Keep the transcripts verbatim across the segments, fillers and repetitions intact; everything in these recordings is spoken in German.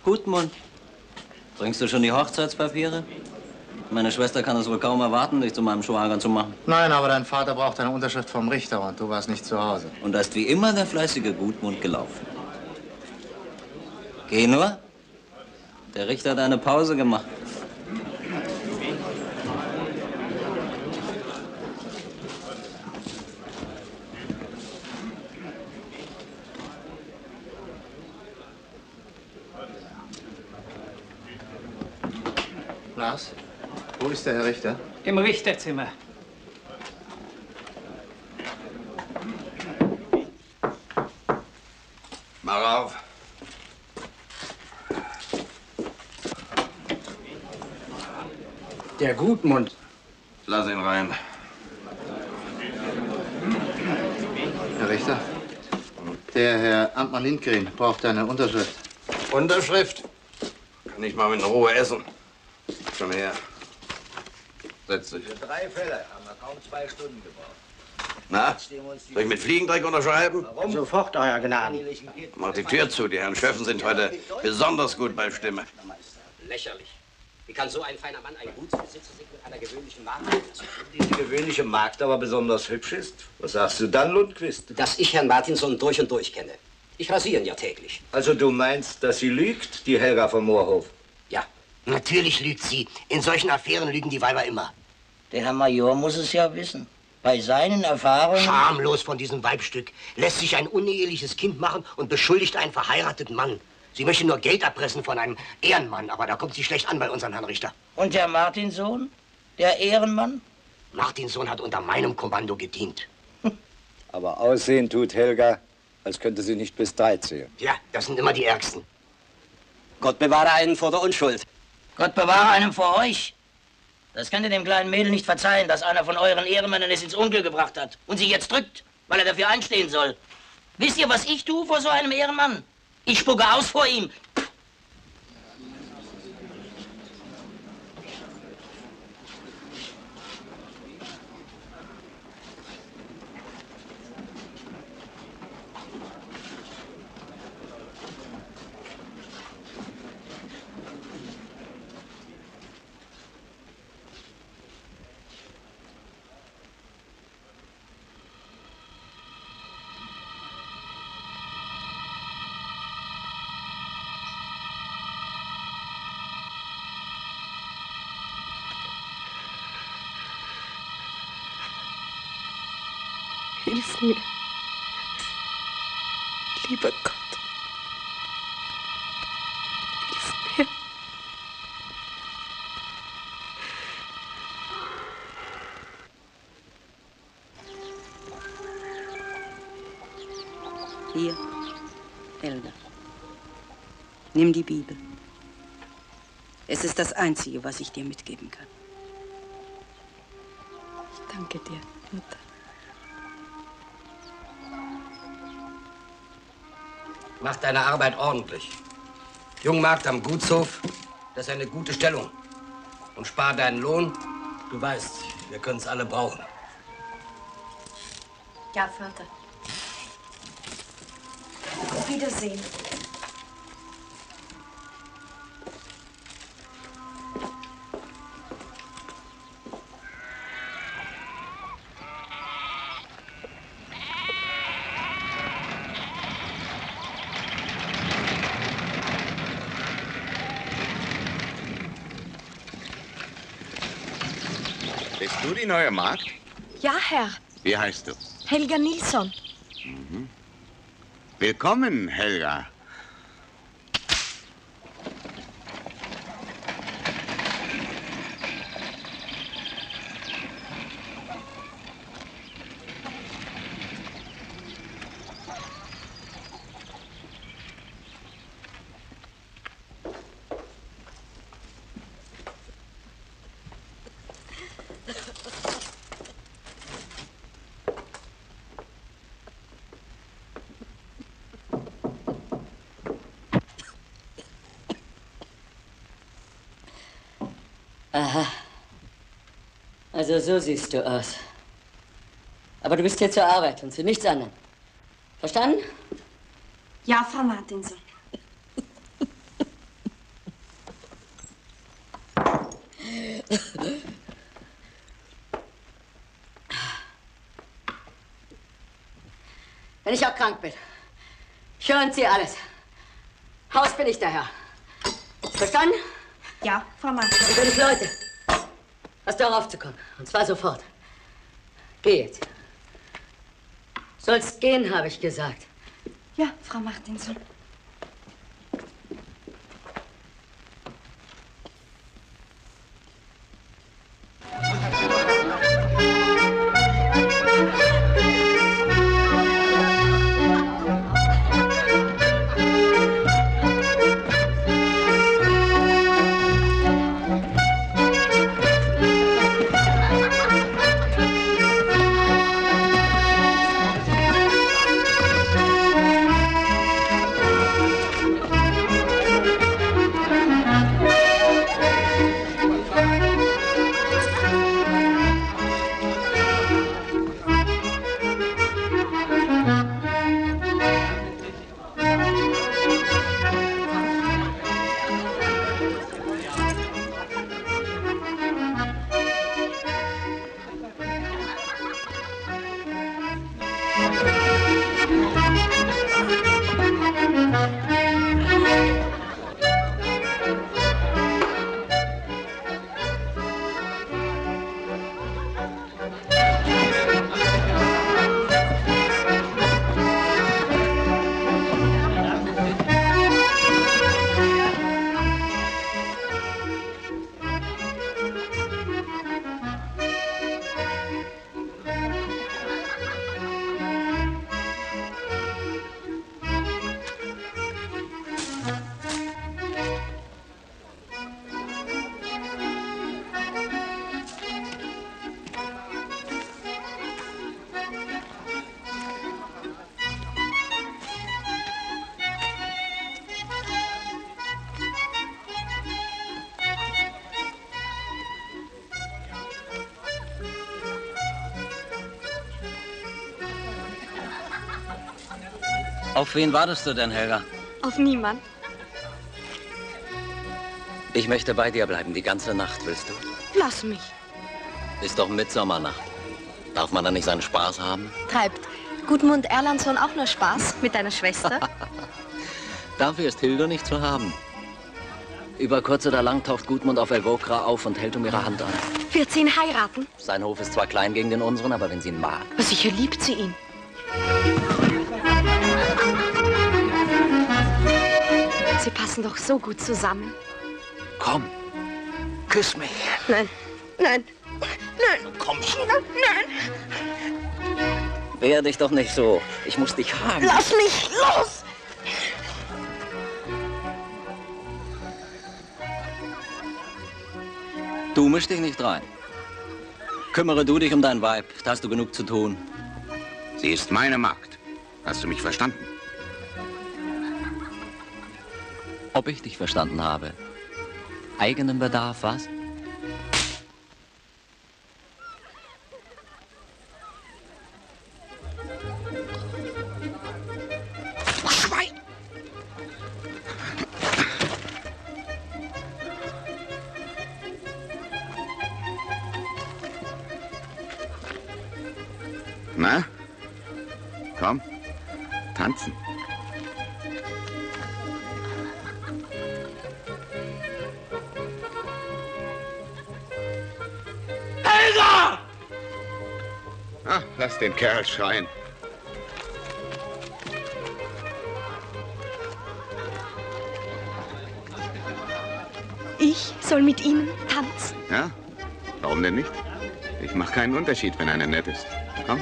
Gutmund, bringst du schon die Hochzeitspapiere? Meine Schwester kann es wohl kaum erwarten, dich zu meinem Schwager zu machen. Nein, aber dein Vater braucht eine Unterschrift vom Richter und du warst nicht zu Hause. Und da ist wie immer der fleißige Gutmund gelaufen. Geh nur. Der Richter hat eine Pause gemacht. Lars, wo ist der Herr Richter? Im Richterzimmer. Mach auf. Der Gutmund. Lass ihn rein. Herr Richter, der Herr Amtmann Lindgren braucht eine Unterschrift. Unterschrift? Kann ich mal in Ruhe essen. Komm her. Setz dich. Für drei Fälle haben wir kaum zwei Stunden gebraucht. Na, soll ich mit Fliegendreck unterschreiben? Warum? Sofort, Euer Gnaden. Mach die Tür zu. Die Herren Schöffen sind heute besonders gut bei Stimme. Lächerlich. Wie kann so ein feiner Mann ein Gutsbesitzer sich mit einer gewöhnlichen Magd lassen? Wenn die gewöhnliche Magd aber besonders hübsch ist, was sagst du dann, Lundquist? Dass ich Herrn Martinson durch und durch kenne. Ich rasiere ihn ja täglich. Also du meinst, dass sie lügt, die Helga vom Moorhof? Ja. Natürlich lügt sie. In solchen Affären lügen die Weiber immer. Der Herr Major muss es ja wissen. Bei seinen Erfahrungen... Schamlos von diesem Weibstück. Lässt sich ein uneheliches Kind machen und beschuldigt einen verheirateten Mann. Sie möchte nur Geld erpressen von einem Ehrenmann, aber da kommt sie schlecht an bei unserem Herrn Richter. Und der Martinsohn? Der Ehrenmann? Martinsohn hat unter meinem Kommando gedient. Aber aussehen tut Helga, als könnte sie nicht bis drei zählen. Ja, das sind immer die Ärgsten. Gott bewahre einen vor der Unschuld. Gott bewahre einen vor euch. Das könnt ihr dem kleinen Mädel nicht verzeihen, dass einer von euren Ehrenmännern es ins Unglück gebracht hat und sie jetzt drückt, weil er dafür einstehen soll. Wisst ihr, was ich tue vor so einem Ehrenmann? Ich spucke aus vor ihm. Hilf mir, lieber Gott. Hilf mir. Hier, Helga. Nimm die Bibel. Es ist das Einzige, was ich dir mitgeben kann. Ich danke dir, Mutter. Mach deine Arbeit ordentlich. Jungmagd am Gutshof, das ist eine gute Stellung. Und spar deinen Lohn. Du weißt, wir können es alle brauchen. Ja, Vater. Auf Wiedersehen. Bist du die neue Magd? Ja, Herr. Wie heißt du? Helga Nilsson. Mhm. Willkommen, Helga. Aha. Also so siehst du aus. Aber du bist hier zur Arbeit und zu nichts anderem. Verstanden? Ja, Frau Martinson. Wenn ich auch krank bin. Hören Sie alles. Haus bin ich der Herr. Verstanden? Ja, Frau Markter. Und fünf Leute. Hast du auch aufzukommen. Und zwar sofort. Geh jetzt. Sollst gehen, habe ich gesagt. Ja, Frau Martinson. Auf wen wartest du denn, Helga? Auf niemand. Ich möchte bei dir bleiben, die ganze Nacht, willst du? Lass mich. Ist doch Mitsommernacht. Darf man da nicht seinen Spaß haben? Treibt Gudmund Erlandsson auch nur Spaß mit deiner Schwester? Dafür ist Hildur nicht zu haben. Über kurz oder lang taucht Gudmund auf Elvokra auf und hält um ihre Hand an. Wird sie ihn heiraten? Sein Hof ist zwar klein gegen den unseren, aber wenn sie ihn mag. Sicher liebt sie ihn. Sie passen doch so gut zusammen. Komm, küss mich. Nein, nein, nein. Komm schon. Nein. Wehr dich doch nicht so. Ich muss dich haben. Lass mich los! Du misch dich nicht rein. Kümmere du dich um dein Weib. Da hast du genug zu tun. Sie ist meine Magd. Hast du mich verstanden? Ob ich dich verstanden habe? Eigenen Bedarf, was? Schwein! Na? Komm, tanzen. Helga! Ah, lass den Kerl schreien. Ich soll mit Ihnen tanzen? Ja? Warum denn nicht? Ich mache keinen Unterschied, wenn einer nett ist. Komm.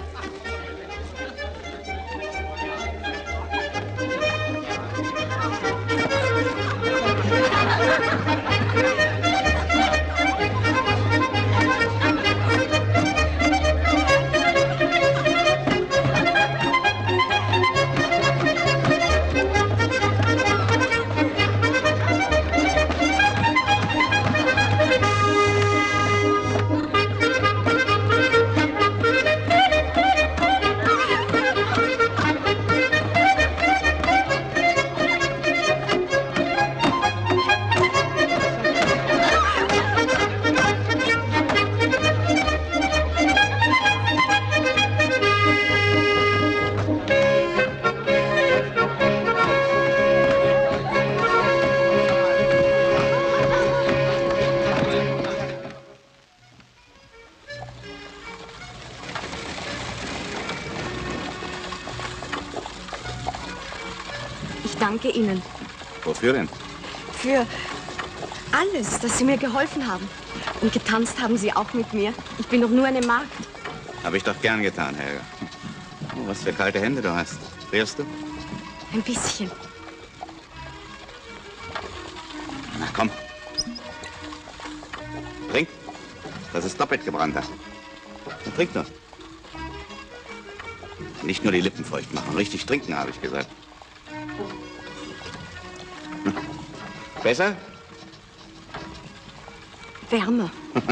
danke Ihnen. Wofür denn? Für alles, dass Sie mir geholfen haben. Und getanzt haben Sie auch mit mir. Ich bin doch nur eine Magd. Habe ich doch gern getan, Helga. Oh, was für kalte Hände du hast. Frierst du? Ein bisschen. Na komm. Trink. Das ist doppelt gebrannter. Na, trink doch. Nicht nur die Lippen feucht machen. Richtig trinken, habe ich gesagt. Hm. Besser? Wärmer.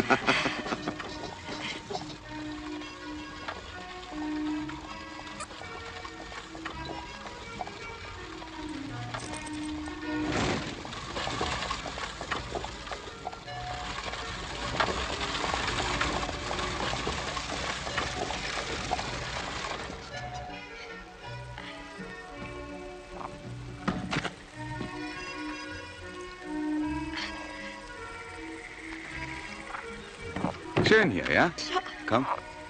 Schön hier, ja? Komm.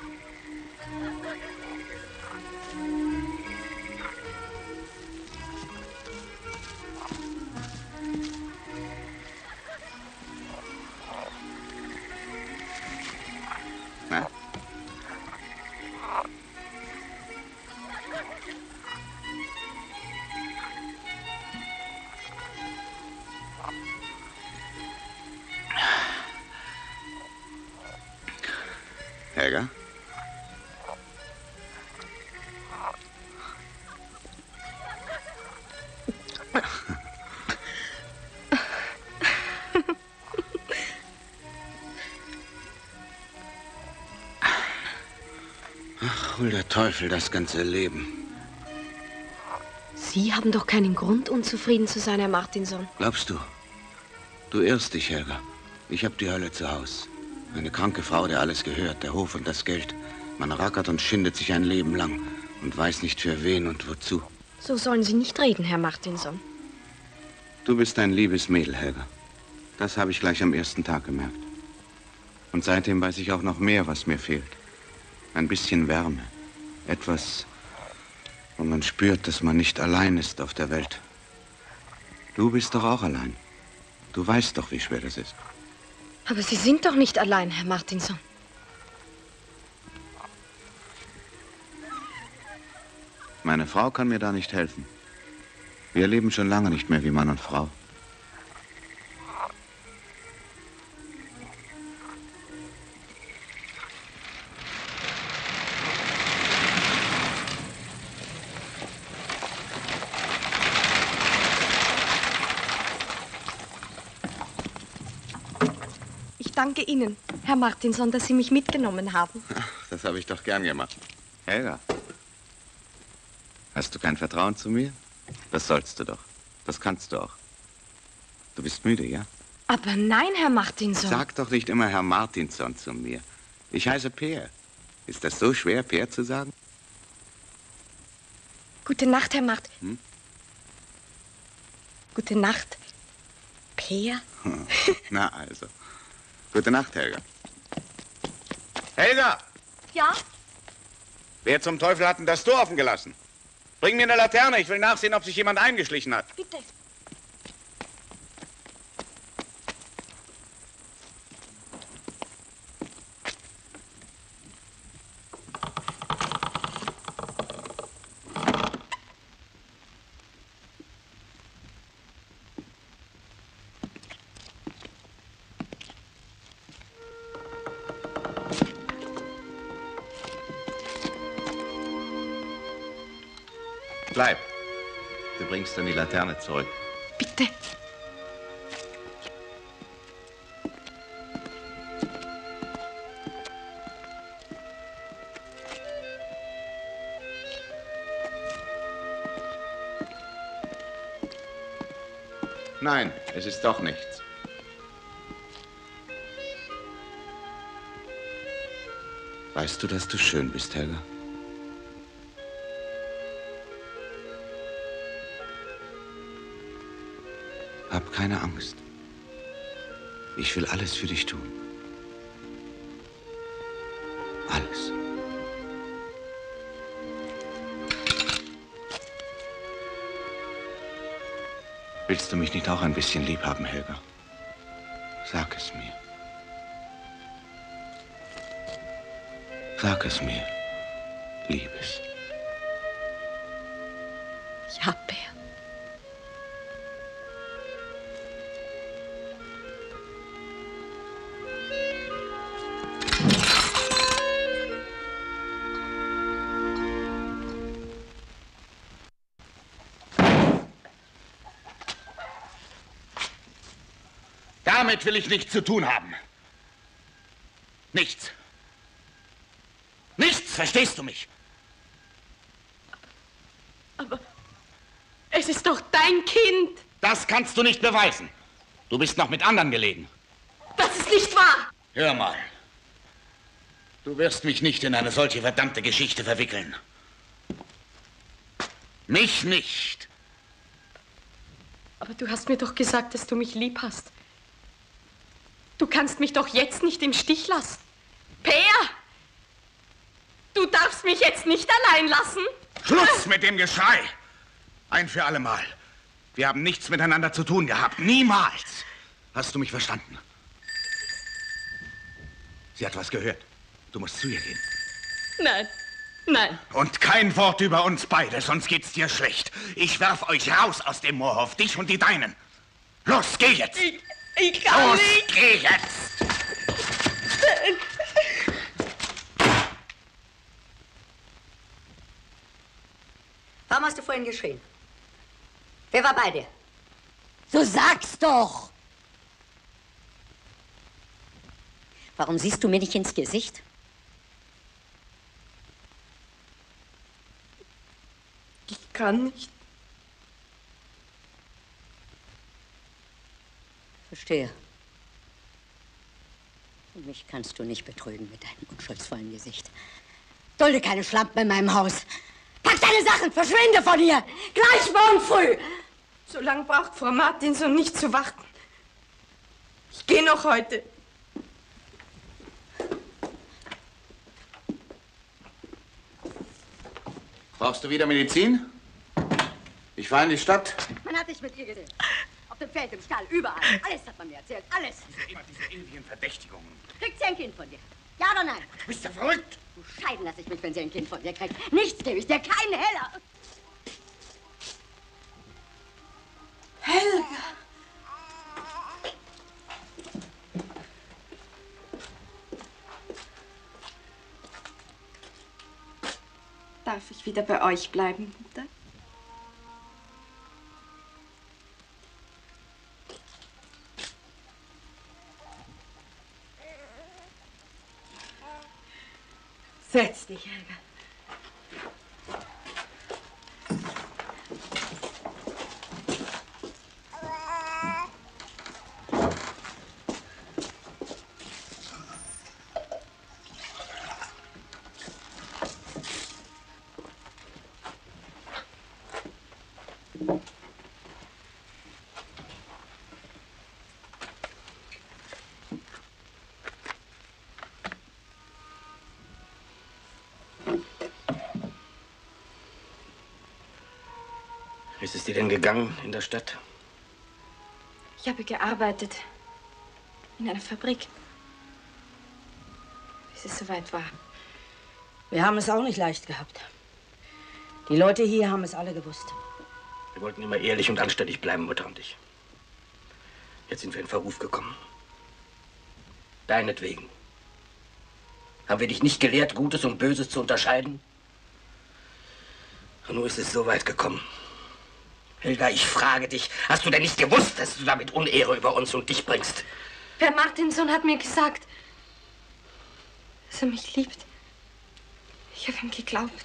Na? Helga? Ach, hol der Teufel das ganze Leben. Sie haben doch keinen Grund, unzufrieden zu sein, Herr Martinson. Glaubst du? Du irrst dich, Helga. Ich hab die Hölle zu Haus. Eine kranke Frau, der alles gehört, der Hof und das Geld. Man rackert und schindet sich ein Leben lang und weiß nicht für wen und wozu. So sollen Sie nicht reden, Herr Martinson. Du bist ein liebes Mädel, Helga. Das habe ich gleich am ersten Tag gemerkt. Und seitdem weiß ich auch noch mehr, was mir fehlt. Ein bisschen Wärme. Etwas, wo man spürt, dass man nicht allein ist auf der Welt. Du bist doch auch allein. Du weißt doch, wie schwer das ist. Aber Sie sind doch nicht allein, Herr Martinson. Meine Frau kann mir da nicht helfen. Wir leben schon lange nicht mehr wie Mann und Frau. Ich danke Ihnen, Herr Martinson, dass Sie mich mitgenommen haben. Ach, das habe ich doch gern gemacht. Helga, hast du kein Vertrauen zu mir? Das sollst du doch. Das kannst du auch. Du bist müde, ja? Aber nein, Herr Martinson. Sag doch nicht immer Herr Martinson zu mir. Ich heiße Peer. Ist das so schwer, Peer zu sagen? Gute Nacht, Herr Mart. Hm? Gute Nacht, Peer. Na also. Gute Nacht, Helga. Helga! Ja? Wer zum Teufel hat denn das Tor offen gelassen? Bring mir eine Laterne, ich will nachsehen, ob sich jemand eingeschlichen hat. Bitte. Bleib. Du bringst dann die Laterne zurück. Bitte. Nein, es ist doch nichts. Weißt du, dass du schön bist, Helga? Hab keine Angst. Ich will alles für dich tun. Alles. Willst du mich nicht auch ein bisschen lieb haben, Helga? Sag es mir. Sag es mir, Liebes. Ja, Bär. Damit will ich nichts zu tun haben. Nichts. Nichts, verstehst du mich? Aber es ist doch dein Kind. Das kannst du nicht beweisen. Du bist noch mit anderen gelegen. Das ist nicht wahr. Hör mal. Du wirst mich nicht in eine solche verdammte Geschichte verwickeln. Mich nicht. Aber du hast mir doch gesagt, dass du mich lieb hast. Du kannst mich doch jetzt nicht im Stich lassen. Peer! Du darfst mich jetzt nicht allein lassen. Schluss mit dem Geschrei! Ein für alle Mal. Wir haben nichts miteinander zu tun gehabt. Niemals. Hast du mich verstanden? Sie hat was gehört. Du musst zu ihr gehen. Nein, nein. Und kein Wort über uns beide, sonst geht's dir schlecht. Ich werf euch raus aus dem Moorhof, dich und die Deinen. Los, geh jetzt! Ich, ich kann Los, nicht. geh jetzt! Warum hast du vorhin geschrien? Wer war bei dir? So sag's doch! Warum siehst du mir nicht ins Gesicht? Ich kann nicht. Verstehe. Und mich kannst du nicht betrügen mit deinem unschuldsvollen Gesicht. Dulde keine Schlampen in meinem Haus. Pack deine Sachen, verschwinde von hier! Gleich morgen früh! So lange braucht Frau Martinson nicht zu warten. Ich gehe noch heute. Brauchst du wieder Medizin? Ich fahre in die Stadt. Man hat dich mit ihr gesehen. Auf dem Feld, im Stall, überall. Alles hat man mir erzählt, alles. Immer diese ewigen Verdächtigungen. Kriegt sie ein Kind von dir? Ja oder nein? Bist du verrückt? Du scheiden lasse ich mich, wenn sie ein Kind von dir kriegt. Nichts gebe ich dir, keinen Heller. Helga! Darf ich wieder bei euch bleiben, Mutter? Setz dich, Helga. Wie ist es dir denn gegangen in der Stadt? Ich habe gearbeitet. In einer Fabrik. Bis es soweit war. Wir haben es auch nicht leicht gehabt. Die Leute hier haben es alle gewusst. Wir wollten immer ehrlich und anständig bleiben, Mutter und ich. Jetzt sind wir in Verruf gekommen. Deinetwegen. Haben wir dich nicht gelehrt, Gutes und Böses zu unterscheiden? Und nun ist es so weit gekommen. Helga, ich frage dich, hast du denn nicht gewusst, dass du damit Unehre über uns und dich bringst? Per Martinson hat mir gesagt, dass er mich liebt. Ich habe ihm geglaubt.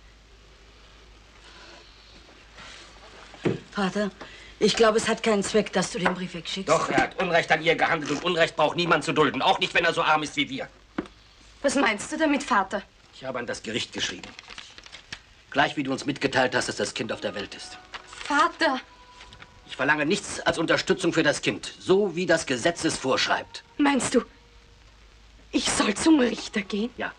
Vater, ich glaube, es hat keinen Zweck, dass du den Brief wegschickst. Doch, er hat Unrecht an ihr gehandelt und Unrecht braucht niemand zu dulden. Auch nicht, wenn er so arm ist wie wir. Was meinst du damit, Vater? Ich habe an das Gericht geschrieben. Gleich wie du uns mitgeteilt hast, dass das Kind auf der Welt ist. Vater! Ich verlange nichts als Unterstützung für das Kind, so wie das Gesetz es vorschreibt. Meinst du, ich soll zum Richter gehen? Ja.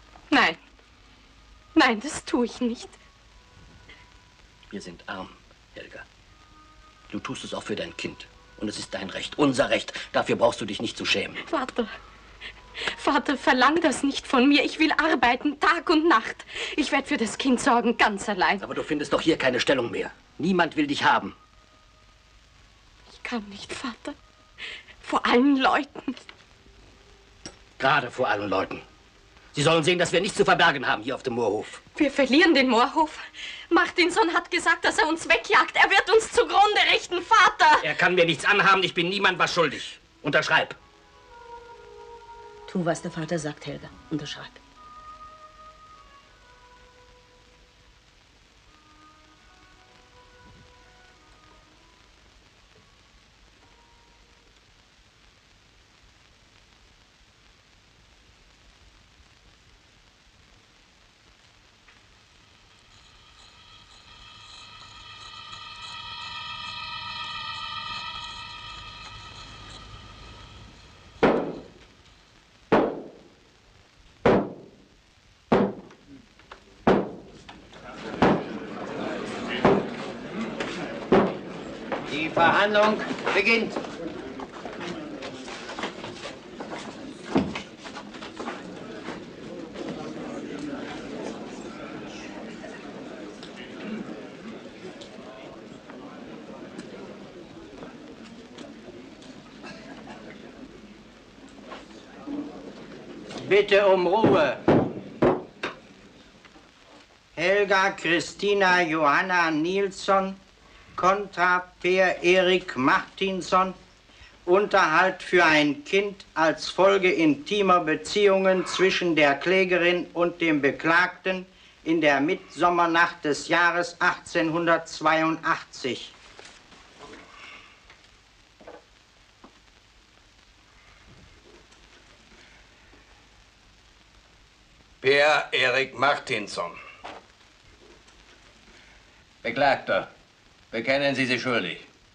Nein. Nein, das tue ich nicht. Wir sind arm. Helga, du tust es auch für dein Kind. Und es ist dein Recht, unser Recht. Dafür brauchst du dich nicht zu schämen. Vater, Vater, verlang das nicht von mir. Ich will arbeiten, Tag und Nacht. Ich werde für das Kind sorgen, ganz allein. Aber du findest doch hier keine Stellung mehr. Niemand will dich haben. Ich kann nicht, Vater. Vor allen Leuten. Gerade vor allen Leuten. Sie sollen sehen, dass wir nichts zu verbergen haben hier auf dem Moorhof. Wir verlieren den Moorhof. Martinson hat gesagt, dass er uns wegjagt. Er wird uns zugrunde richten, Vater. Er kann mir nichts anhaben. Ich bin niemand was schuldig. Unterschreib. Tu, was der Vater sagt, Helga. Unterschreib. Die Verhandlung beginnt. Bitte um Ruhe. Helga Christina Johanna Nilsson kontra Per-Erik Martinsson. Unterhalt für ein Kind als Folge intimer Beziehungen zwischen der Klägerin und dem Beklagten in der Mitsommernacht des Jahres achtzehnhundertzweiundachtzig. Per-Erik Martinsson. Beklagter, bekennen Sie sich schuldig?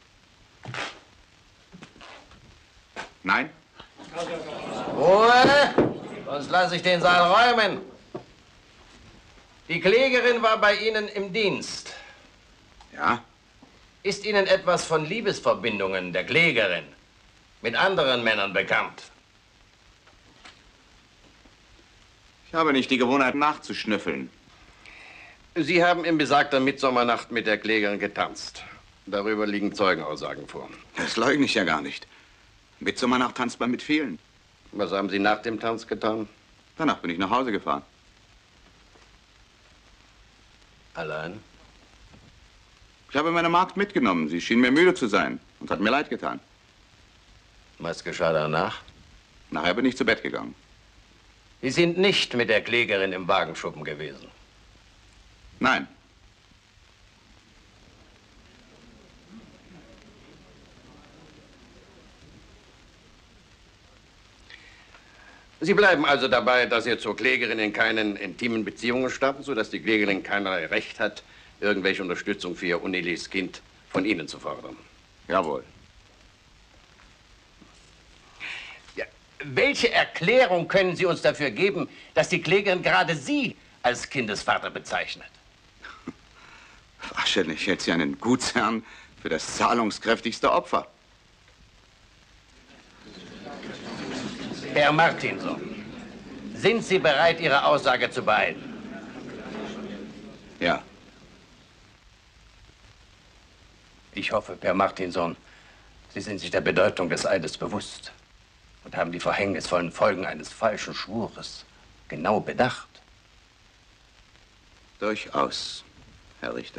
Nein. Ruhe, sonst lasse ich den Saal räumen. Die Klägerin war bei Ihnen im Dienst. Ja. Ist Ihnen etwas von Liebesverbindungen der Klägerin mit anderen Männern bekannt? Ich habe nicht die Gewohnheit, nachzuschnüffeln. Sie haben in besagter Mitsommernacht mit der Klägerin getanzt. Darüber liegen Zeugenaussagen vor. Das leugne ich ja gar nicht. Mitsommernacht tanzt man mit vielen. Was haben Sie nach dem Tanz getan? Danach bin ich nach Hause gefahren. Allein? Ich habe meine Magd mitgenommen. Sie schien mir müde zu sein und hat mir leid getan. Was geschah danach? Nachher bin ich zu Bett gegangen. Sie sind nicht mit der Klägerin im Wagenschuppen gewesen? Nein. Sie bleiben also dabei, dass Sie zur Klägerin in keinen intimen Beziehungen standen, sodass die Klägerin keinerlei Recht hat, irgendwelche Unterstützung für ihr uneheliches Kind von Ihnen zu fordern? Jawohl. Ja, welche Erklärung können Sie uns dafür geben, dass die Klägerin gerade Sie als Kindesvater bezeichnet? Wahrscheinlich hält sie einen Gutsherrn für das zahlungskräftigste Opfer. Herr Martinsson, sind Sie bereit, Ihre Aussage zu beeilen? Ja. Ich hoffe, Herr Martinsson, Sie sind sich der Bedeutung des Eides bewusst und haben die verhängnisvollen Folgen eines falschen Schwures genau bedacht. Durchaus, Herr Richter.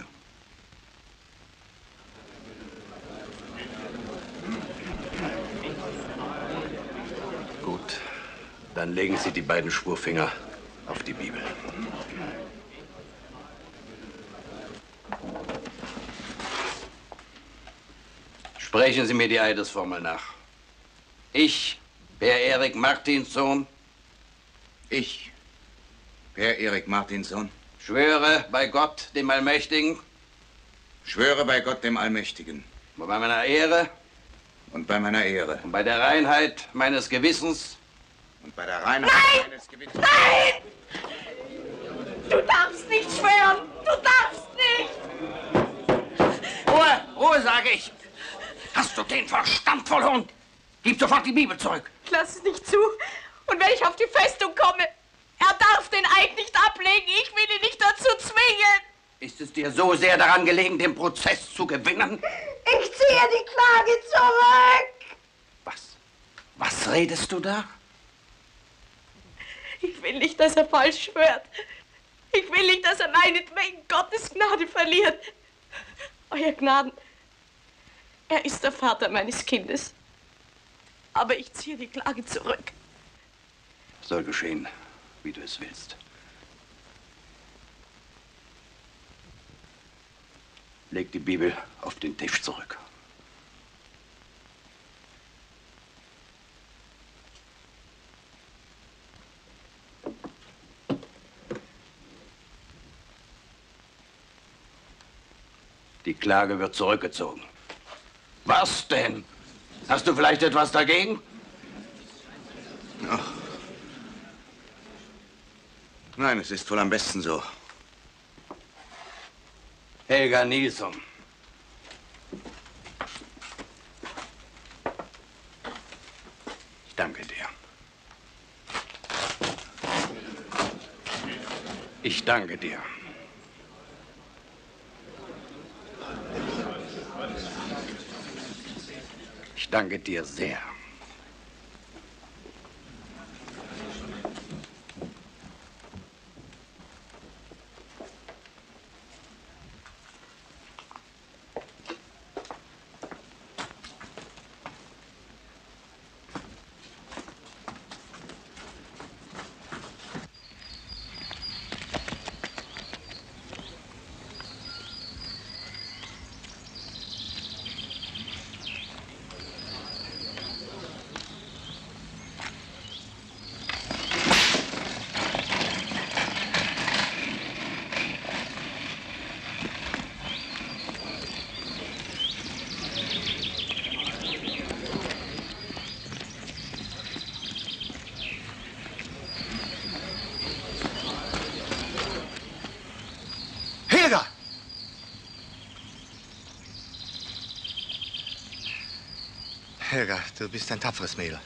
Gut, dann legen Sie die beiden Schwurfinger auf die Bibel. Sprechen Sie mir die Eidesformel nach. Ich, Per-Erik Martinsson. Ich, Per-Erik Martinsson. Schwöre bei Gott, dem Allmächtigen. Schwöre bei Gott, dem Allmächtigen. Und bei meiner Ehre. Und bei meiner Ehre. Und bei der Reinheit meines Gewissens. Und bei der Reinheit Nein! meines Gewissens. Nein! Du darfst nicht schwören! Du darfst nicht! Ruhe, sage ich! Hast du den Verstand verloren? Gib sofort die Bibel zurück! Ich lasse es nicht zu. Und wenn ich auf die Festung komme, er darf den Eid nicht ablegen. Ich will ihn nicht dazu zwingen. Ist es dir so sehr daran gelegen, den Prozess zu gewinnen? Ich ziehe die Klage zurück. Was? Was redest du da? Ich will nicht, dass er falsch schwört. Ich will nicht, dass er meinetwegen Gottes Gnade verliert. Euer Gnaden, er ist der Vater meines Kindes. Aber ich ziehe die Klage zurück. Soll geschehen, wie du es willst. Leg die Bibel auf den Tisch zurück. Die Klage wird zurückgezogen. Was denn? Hast du vielleicht etwas dagegen? Ach. Nein, es ist wohl am besten so. Helga Nilsson. Ich danke dir. Ich danke dir. Ich danke dir sehr. Helga, du bist ein tapferes Mädel.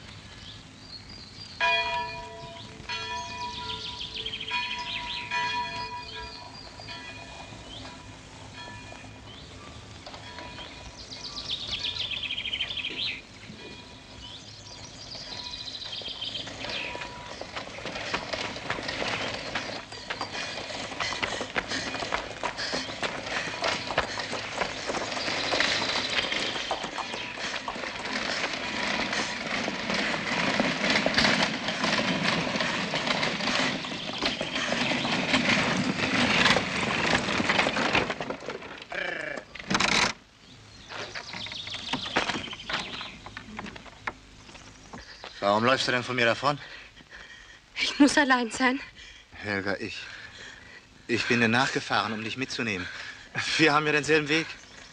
Warum läufst du denn von mir davon? Ich muss allein sein. Helga, ich... Ich bin dir nachgefahren, um dich mitzunehmen. Wir haben ja denselben Weg.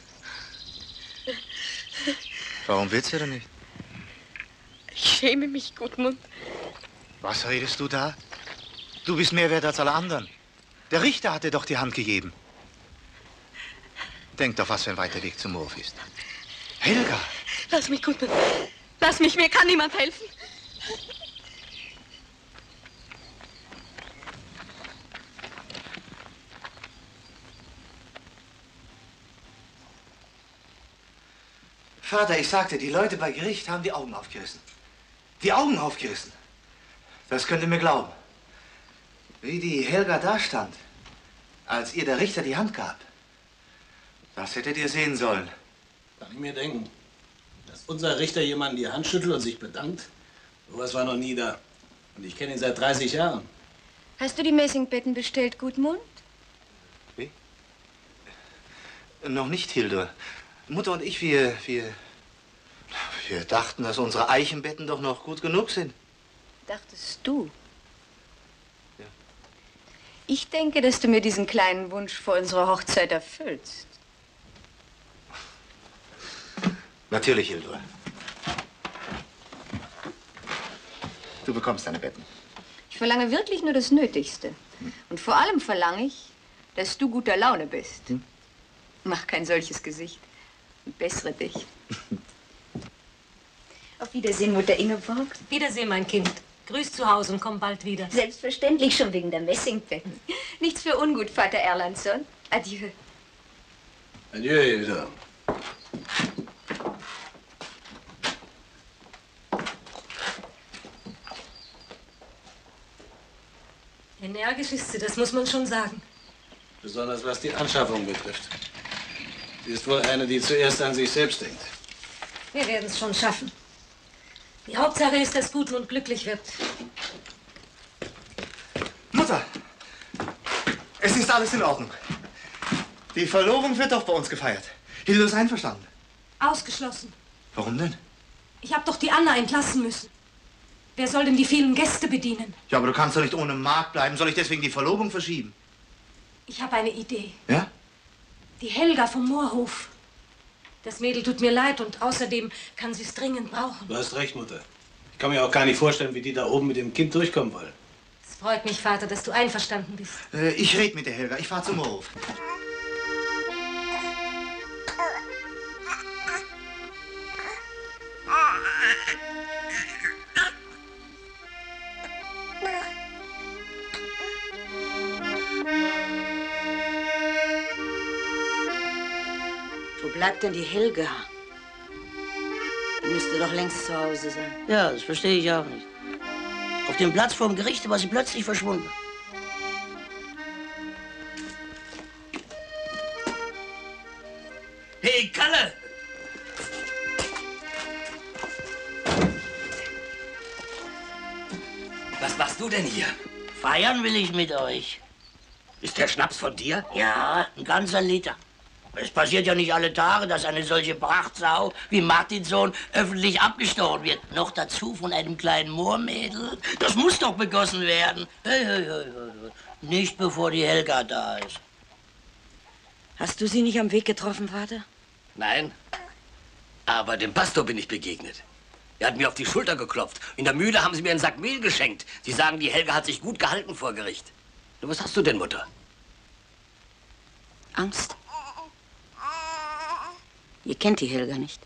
Warum willst du denn nicht? Ich schäme mich, Gudmund. Was redest du da? Du bist mehr wert als alle anderen. Der Richter hat dir doch die Hand gegeben. Denk doch, was für ein weiter Weg zum Hof ist. Helga! Lass mich, Gudmund. Lass mich, mir kann niemand helfen. Vater, ich sagte, die Leute bei Gericht haben die Augen aufgerissen. Die Augen aufgerissen. Das könnt ihr mir glauben. Wie die Helga da stand, als ihr der Richter die Hand gab. Das hättet ihr sehen sollen. Kann ich mir denken, dass unser Richter jemanden die Hand schüttelt und sich bedankt? Sowas war noch nie da. Und ich kenne ihn seit dreißig Jahren. Hast du die Messingbetten bestellt, Gudmund? Wie? Noch nicht, Hilde. Mutter und ich, wir, wir, wir dachten, dass unsere Eichenbetten doch noch gut genug sind. Dachtest du? Ja. Ich denke, dass du mir diesen kleinen Wunsch vor unserer Hochzeit erfüllst. Natürlich, Hildur. Du bekommst deine Betten. Ich verlange wirklich nur das Nötigste. Hm. Und vor allem verlange ich, dass du guter Laune bist. Hm? Mach kein solches Gesicht. Bessere dich. Auf Wiedersehen, Mutter Ingeborg. Wiedersehen, mein Kind. Grüß zu Hause und komm bald wieder. Selbstverständlich, schon wegen der Messingbetten. Nichts für ungut, Vater Erlandsson. Adieu. Adieu, Hilda. Energisch ist sie, das muss man schon sagen. Besonders was die Anschaffung betrifft. Sie ist wohl eine, die zuerst an sich selbst denkt. Wir werden es schon schaffen. Die Hauptsache ist, dass Gudmund glücklich wird. Mutter, es ist alles in Ordnung. Die Verlobung wird doch bei uns gefeiert. Hilde ist einverstanden. Ausgeschlossen. Warum denn? Ich habe doch die Anna entlassen müssen. Wer soll denn die vielen Gäste bedienen? Ja, aber du kannst doch nicht ohne Mark bleiben. Soll ich deswegen die Verlobung verschieben? Ich habe eine Idee. Ja? Die Helga vom Moorhof. Das Mädel tut mir leid und außerdem kann sie es dringend brauchen. Du hast recht, Mutter. Ich kann mir auch gar nicht vorstellen, wie die da oben mit dem Kind durchkommen wollen. Es freut mich, Vater, dass du einverstanden bist. Äh, ich rede mit der Helga. Ich fahre zum Moorhof. Wo bleibt denn die Helga? Die müsste doch längst zu Hause sein. Ja, das verstehe ich auch nicht. Auf dem Platz vorm Gericht war sie plötzlich verschwunden. Hey, Kalle! Was machst du denn hier? Feiern will ich mit euch. Ist der Schnaps von dir? Ja, ein ganzer Liter. Es passiert ja nicht alle Tage, dass eine solche Prachtsau wie Martinsohn öffentlich abgestochen wird. Noch dazu von einem kleinen Moormädel. Das muss doch begossen werden. Hey, hey, hey, hey. Nicht bevor die Helga da ist. Hast du sie nicht am Weg getroffen, Vater? Nein. Aber dem Pastor bin ich begegnet. Er hat mir auf die Schulter geklopft. In der Mühle haben sie mir einen Sack Mehl geschenkt. Sie sagen, die Helga hat sich gut gehalten vor Gericht. Du, was hast du denn, Mutter? Angst. Ihr kennt die Helga nicht.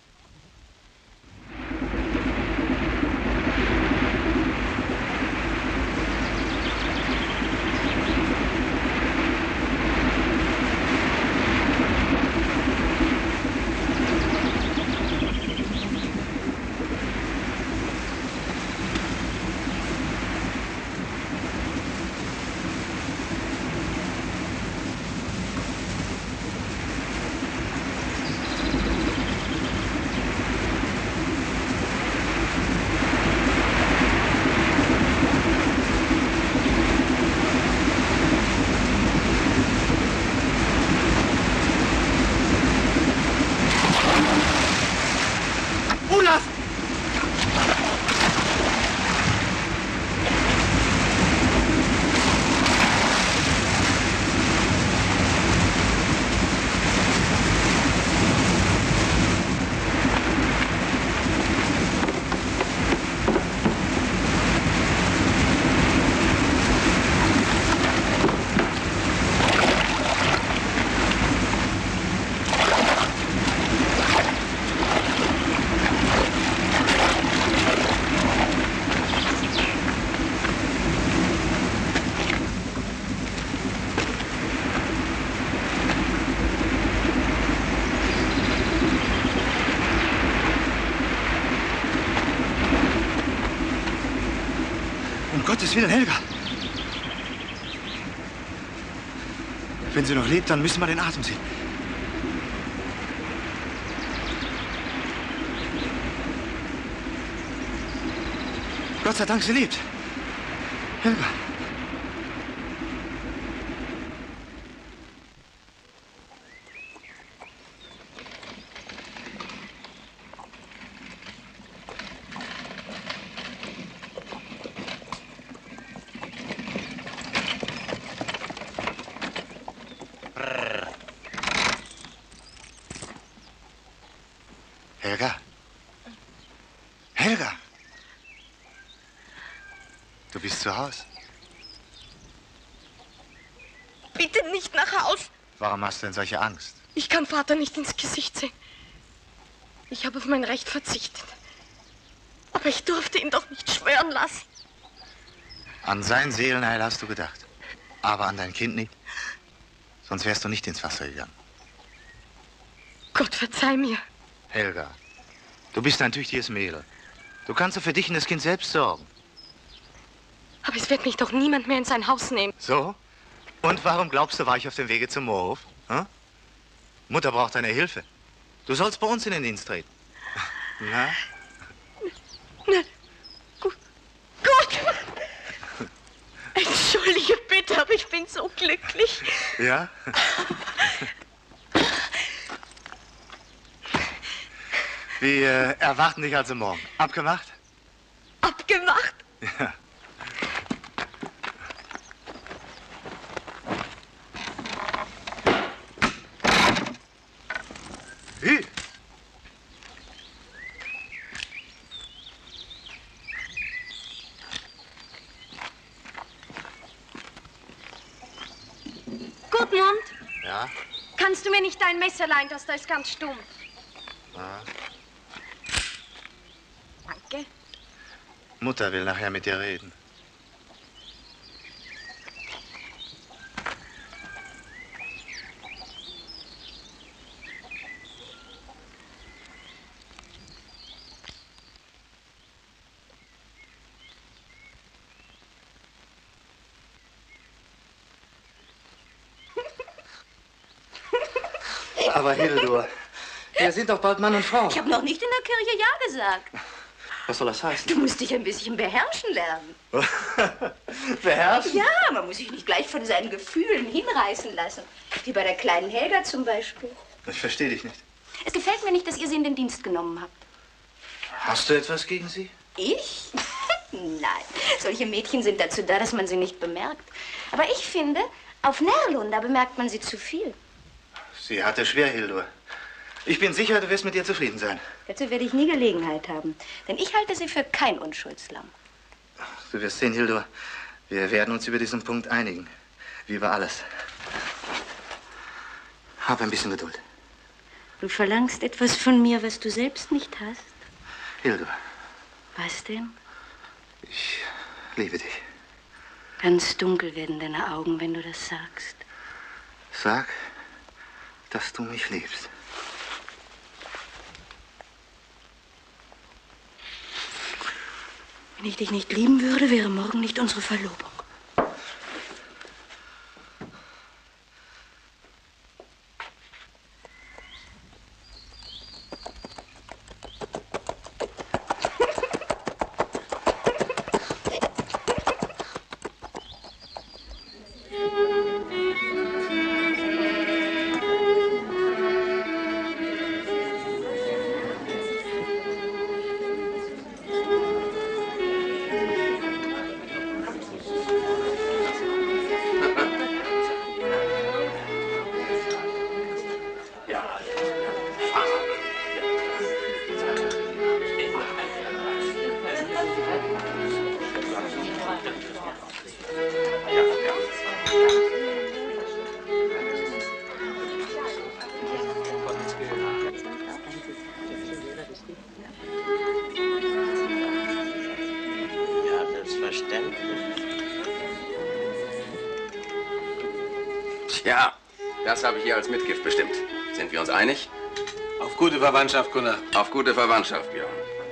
Gottes Willen, Helga! Wenn sie noch lebt, dann müssen wir den Atem sehen. Gott sei Dank, sie lebt. Helga. Helga? Helga? Du bist zu Hause? Bitte nicht nach Haus. Warum hast du denn solche Angst? Ich kann Vater nicht ins Gesicht sehen. Ich habe auf mein Recht verzichtet. Aber ich durfte ihn doch nicht schwören lassen. An sein Seelenheil hast du gedacht. Aber an dein Kind nicht. Sonst wärst du nicht ins Wasser gegangen. Gott, verzeih mir. Helga, du bist ein tüchtiges Mädel. Du kannst für dich und das Kind selbst sorgen. Aber es wird mich doch niemand mehr in sein Haus nehmen. So? Und warum glaubst du, war ich auf dem Wege zum Moorhof? Hm? Mutter braucht deine Hilfe. Du sollst bei uns in den Dienst treten. Na? Na, gut. Gut. Entschuldige bitte, aber ich bin so glücklich. Ja? Wir äh, erwarten dich also morgen. Abgemacht? Abgemacht? Ja. Hü. Gudmund, Ja? kannst du mir nicht dein Messer leihen? Das da ist ganz stumpf. Ja. Danke. Mutter will nachher mit dir reden. Aber Hildur, wir sind doch bald Mann und Frau. Ich habe noch nicht in der Kirche Ja gesagt. Was soll das heißen? Du musst dich ein bisschen beherrschen lernen. Beherrschen? Ja, man muss sich nicht gleich von seinen Gefühlen hinreißen lassen. Wie bei der kleinen Helga zum Beispiel. Ich verstehe dich nicht. Es gefällt mir nicht, dass ihr sie in den Dienst genommen habt. Hast du etwas gegen sie? Ich? Nein, solche Mädchen sind dazu da, dass man sie nicht bemerkt. Aber ich finde, auf Närlunda bemerkt man sie zu viel. Sie hat es schwer, Hildur. Ich bin sicher, du wirst mit ihr zufrieden sein. Dazu werde ich nie Gelegenheit haben. Denn ich halte sie für kein Unschuldslamm. Du wirst sehen, Hildur. Wir werden uns über diesen Punkt einigen. Wie über alles. Hab ein bisschen Geduld. Du verlangst etwas von mir, was du selbst nicht hast. Hildur, Was denn? ich liebe dich. Ganz dunkel werden deine Augen, wenn du das sagst. Sag, dass du mich liebst. Wenn ich dich nicht lieben würde, wäre morgen nicht unsere Verlobung. Ja, selbstverständlich. Tja, das habe ich hier als Mitgift bestimmt. Sind wir uns einig? Auf gute Verwandtschaft, Gunnar. Auf gute Verwandtschaft, Björn.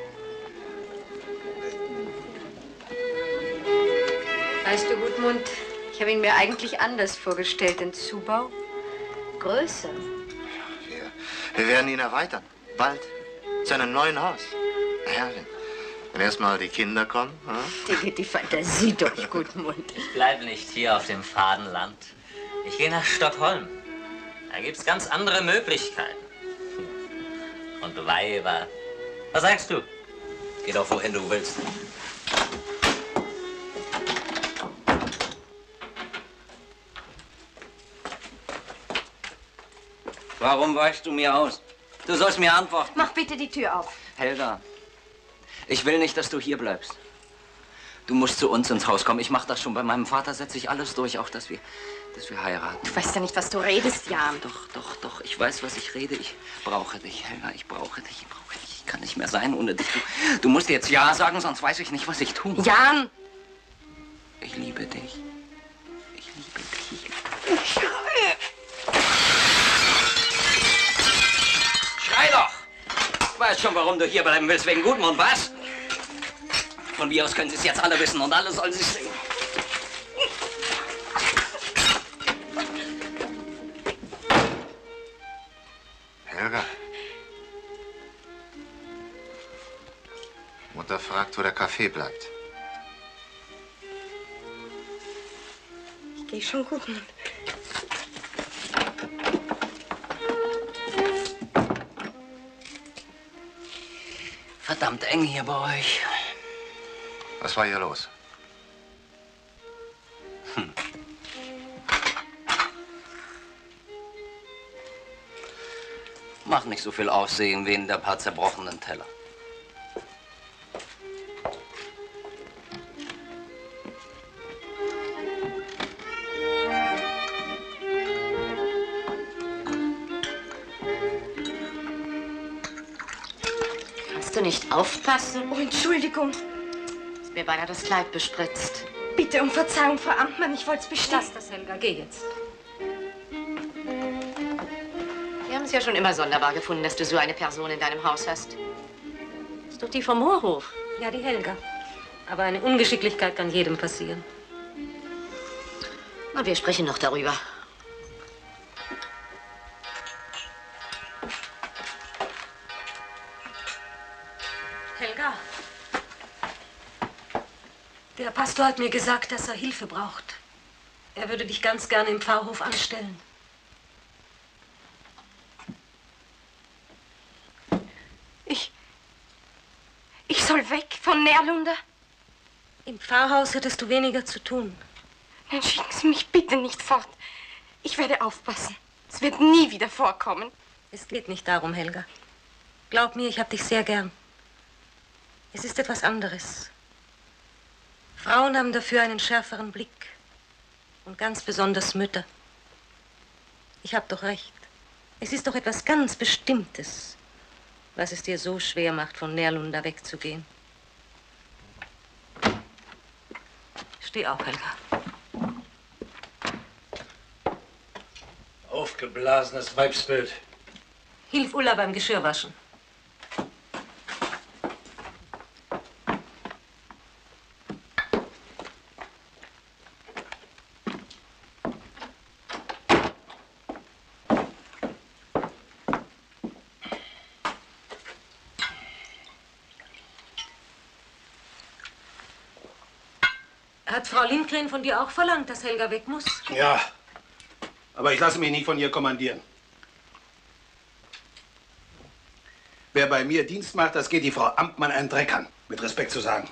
Weißt du, Gudmund, ich habe ihn mir eigentlich anders vorgestellt, den Zubau. Größer. Wir, wir werden ihn erweitern. Bald. Zu einem neuen Haus. Naja, wenn, wenn erst mal die Kinder kommen. Hm? Dir geht die Fantasie durch, Gudmund. Ich bleibe nicht hier auf dem Fadenland. Ich gehe nach Stockholm. Da gibt's ganz andere Möglichkeiten. Und Weiber. Was sagst du? Geh doch wohin du willst. Warum weichst du mir aus? Du sollst mir antworten. Mach bitte die Tür auf. Helga, ich will nicht, dass du hier bleibst. Du musst zu uns ins Haus kommen. Ich mache das schon. Bei meinem Vater setze ich alles durch, auch dass wir, dass wir heiraten. Du weißt ja nicht, was du redest, Jan. Doch, doch, doch. Ich weiß, was ich rede. Ich brauche dich, Helga. Ich brauche dich. Ich brauche dich. Ich kann nicht mehr sein ohne dich. Du, du musst jetzt Ja sagen, sonst weiß ich nicht, was ich tue. Jan! Ich liebe dich. Ich liebe dich. Ich schreie. Schrei doch! Ich weiß schon, warum du hier bleiben willst. Wegen Gudmund, was? Von mir aus können Sie es jetzt alle wissen und alle sollen Sie sehen. Helga. Mutter fragt, wo der Kaffee bleibt. Ich gehe schon, Gudmund. Verdammt eng hier bei euch. Was war hier los? Hm. Mach nicht so viel Aufsehen wegen der paar zerbrochenen Teller. Kannst du nicht aufpassen? Oh, Entschuldigung. Ist mir beinahe das Kleid bespritzt. Bitte um Verzeihung, Frau Amtmann, ich wollte es bestehen. Lass das, Helga, geh jetzt. Wir haben es ja schon immer sonderbar gefunden, dass du so eine Person in deinem Haus hast. Ist doch die vom Moorhof. Ja, die Helga. Aber eine Ungeschicklichkeit kann jedem passieren. Und wir sprechen noch darüber. Helga. Der Pastor hat mir gesagt, dass er Hilfe braucht. Er würde dich ganz gerne im Pfarrhof anstellen. Ich... Ich soll weg von Närlunder? Im Pfarrhaus hättest du weniger zu tun. Dann schicken Sie mich bitte nicht fort. Ich werde aufpassen. Es wird nie wieder vorkommen. Es geht nicht darum, Helga. Glaub mir, ich hab dich sehr gern. Es ist etwas anderes. Frauen haben dafür einen schärferen Blick. Und ganz besonders Mütter. Ich hab doch recht. Es ist doch etwas ganz Bestimmtes, was es dir so schwer macht, von Närlunda wegzugehen. Steh auf, Helga. Aufgeblasenes Weibsbild. Hilf Ulla beim Geschirrwaschen. Hat Frau Lindgren von dir auch verlangt, dass Helga weg muss? Ja, aber ich lasse mich nicht von ihr kommandieren. Wer bei mir Dienst macht, das geht die Frau Amtmann einen Dreck an. Mit Respekt zu sagen.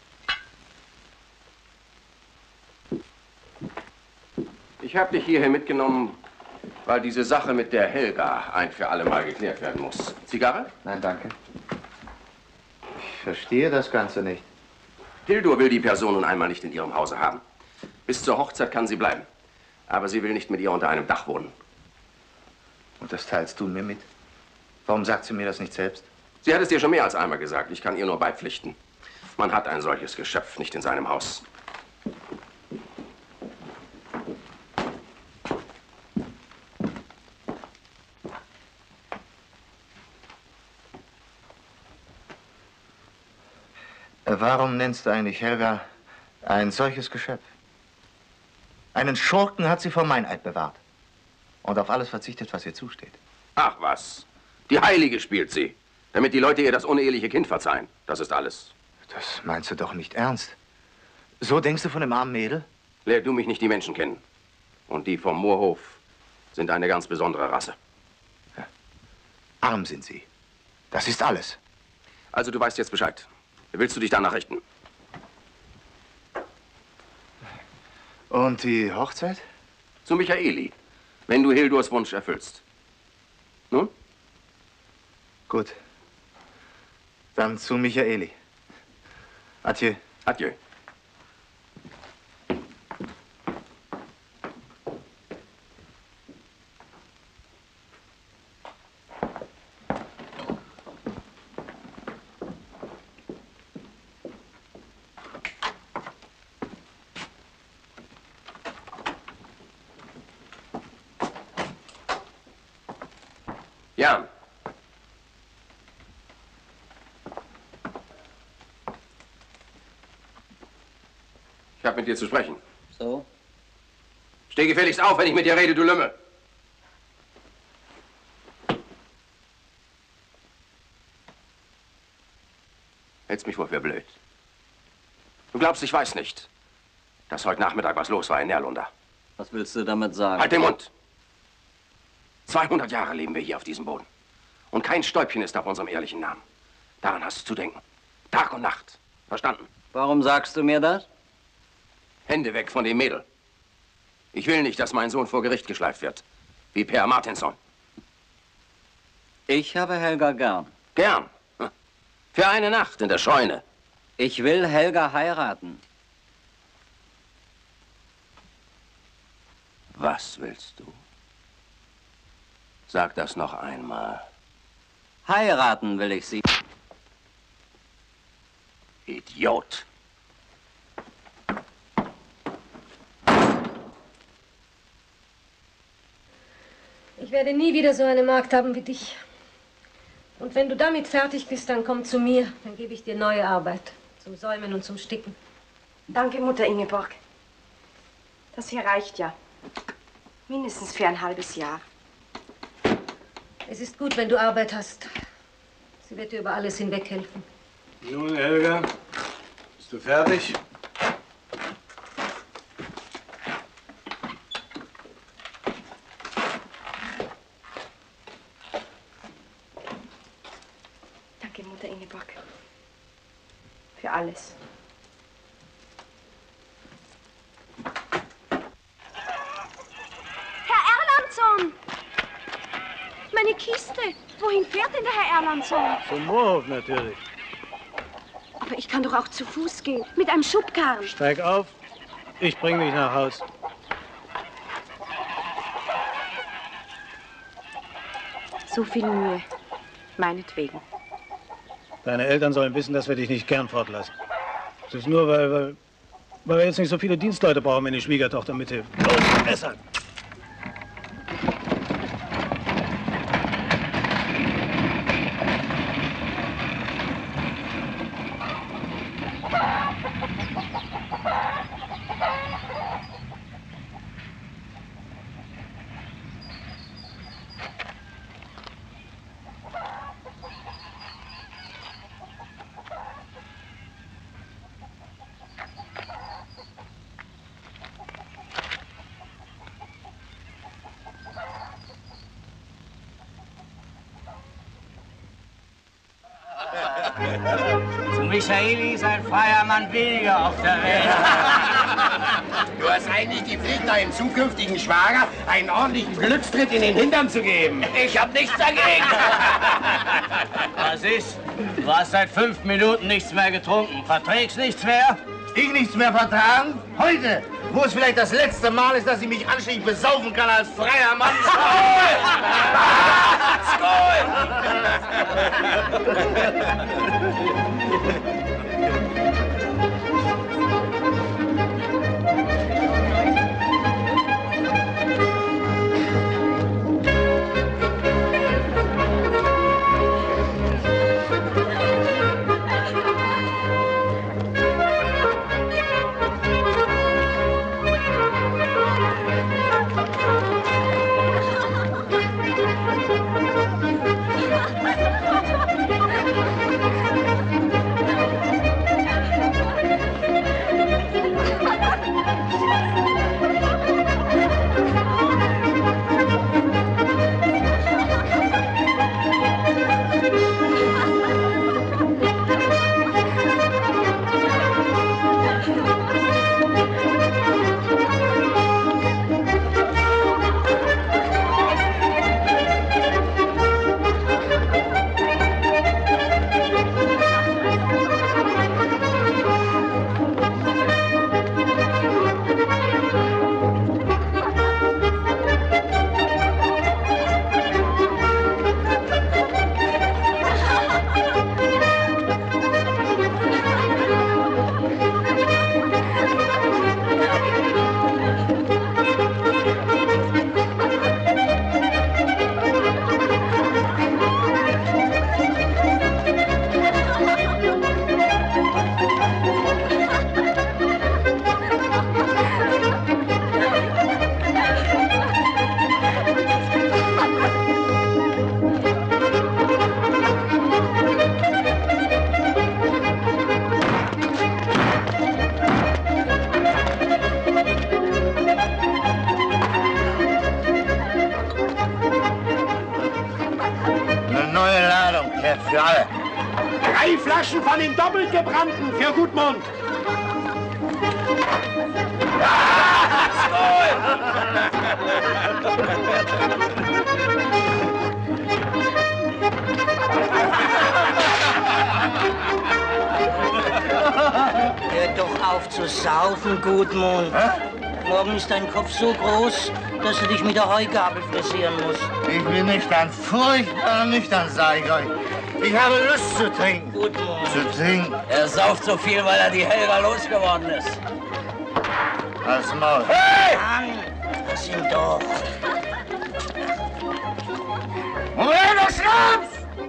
Ich habe dich hierher mitgenommen, weil diese Sache mit der Helga ein für alle Mal geklärt werden muss. Zigarre? Nein, danke. Ich verstehe das Ganze nicht. Hildur will die Person nun einmal nicht in ihrem Hause haben. Bis zur Hochzeit kann sie bleiben. Aber sie will nicht mit ihr unter einem Dach wohnen. Und das teilst du mir mit? Warum sagt sie mir das nicht selbst? Sie hat es dir schon mehr als einmal gesagt. Ich kann ihr nur beipflichten. Man hat ein solches Geschöpf nicht in seinem Haus. Warum nennst du eigentlich Helga ein solches Geschöpf? Einen Schurken hat sie vor Meineid bewahrt. Und auf alles verzichtet, was ihr zusteht. Ach was. Die Heilige spielt sie. Damit die Leute ihr das uneheliche Kind verzeihen. Das ist alles. Das meinst du doch nicht ernst. So denkst du von dem armen Mädel? Lehr du mich nicht die Menschen kennen. Und die vom Moorhof sind eine ganz besondere Rasse. Ja. Arm sind sie. Das ist alles. Also du weißt jetzt Bescheid. Willst du dich danach richten? Und die Hochzeit? Zu Michaeli, wenn du Hildurs Wunsch erfüllst. Nun? Gut. Dann zu Michaeli. Adieu. Adieu. Ja. Ich habe mit dir zu sprechen. So? Steh gefälligst auf, wenn ich mit dir rede, du Lümmel. Hältst mich wohl für blöd. Du glaubst, ich weiß nicht, dass heute Nachmittag was los war in Nerlunda. Was willst du damit sagen? Halt den Mund! zweihundert Jahre leben wir hier auf diesem Boden. Und kein Stäubchen ist auf unserem ehrlichen Namen. Daran hast du zu denken. Tag und Nacht. Verstanden? Warum sagst du mir das? Hände weg von dem Mädel. Ich will nicht, dass mein Sohn vor Gericht geschleift wird. Wie Per Martinsson. Ich habe Helga gern. Gern? Für eine Nacht in der Scheune. Ich will Helga heiraten. Was willst du? Sag das noch einmal. Heiraten will ich sie. Idiot. Ich werde nie wieder so eine Magd haben wie dich. Und wenn du damit fertig bist, dann komm zu mir. Dann gebe ich dir neue Arbeit. Zum Säumen und zum Sticken. Danke, Mutter Ingeborg. Das hier reicht ja. Mindestens für ein halbes Jahr. Es ist gut, wenn du Arbeit hast. Sie wird dir über alles hinweg helfen. Nun, Helga, bist du fertig? Danke, Mutter Ingeborg. Für alles. Herr Erlandsson! Meine Kiste! Wohin fährt denn der Herr Erlandsson? Zum Moorhof natürlich. Aber ich kann doch auch zu Fuß gehen. Mit einem Schubkarren. Steig auf, ich bring dich nach Haus. So viel Mühe. Meinetwegen. Deine Eltern sollen wissen, dass wir dich nicht gern fortlassen. Das ist nur, weil, weil, weil wir jetzt nicht so viele Dienstleute brauchen, wenn die Schwiegertochter mithilft. Los, Messer! Zu Michaeli ist ein freier Mann weniger auf der Welt. Du hast eigentlich die Pflicht, deinem zukünftigen Schwager einen ordentlichen Glückstritt in den Hintern zu geben. Ich hab nichts dagegen. Was ist? Du hast seit fünf Minuten nichts mehr getrunken. Verträgst nichts mehr? Ich nichts mehr vertragen? Heute, wo es vielleicht das letzte Mal ist, dass ich mich anständig besaufen kann als freier Mann. Skål! für alle. Drei Flaschen von den doppelt gebrannten für Gudmund. Hör doch auf zu saufen, Gudmund. Hä? Morgen ist dein Kopf so groß, dass du dich mit der Heugabel frisieren musst. Ich bin nüchtern, furchtbar nüchtern, sag ich euch. Ich habe Lust zu trinken. Gudmund. Zu trinken. Er sauft so viel, weil er die Helga losgeworden ist. Als Maul. Hey! Mann, lass ihn doch. Moment, der Schnaps!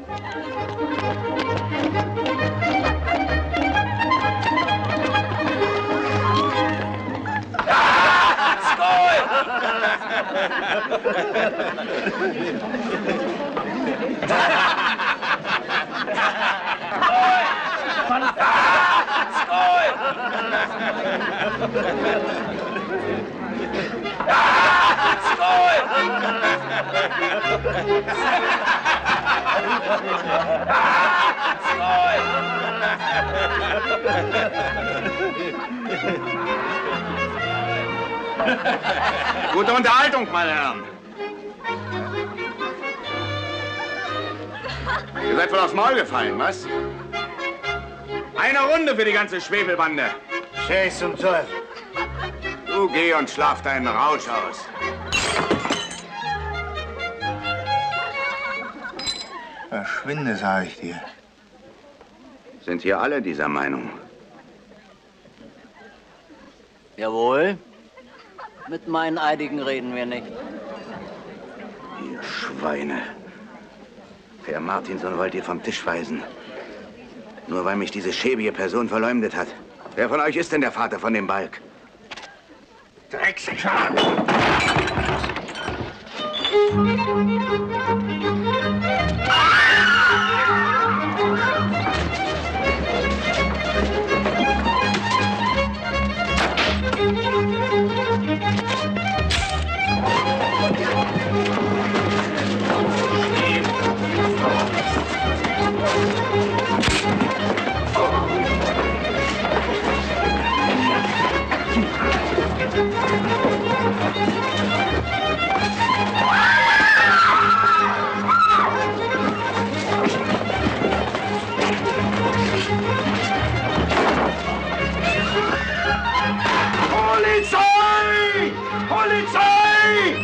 Gute Unterhaltung, meine Herren. Ihr seid wohl aufs Maul gefallen, was? Eine Runde für die ganze Schwebelbande. Schäß zum Teufel. Du geh und schlaf deinen Rausch aus. Verschwinde, sag ich dir. Sind hier alle dieser Meinung? Jawohl. Mit meinen Eidigen reden wir nicht. Ihr Schweine. Per Martinson wollt ihr vom Tisch weisen. Nur weil mich diese schäbige Person verleumdet hat. Wer von euch ist denn der Vater von dem Balk? Dreckschwein! Polizei! Polizei!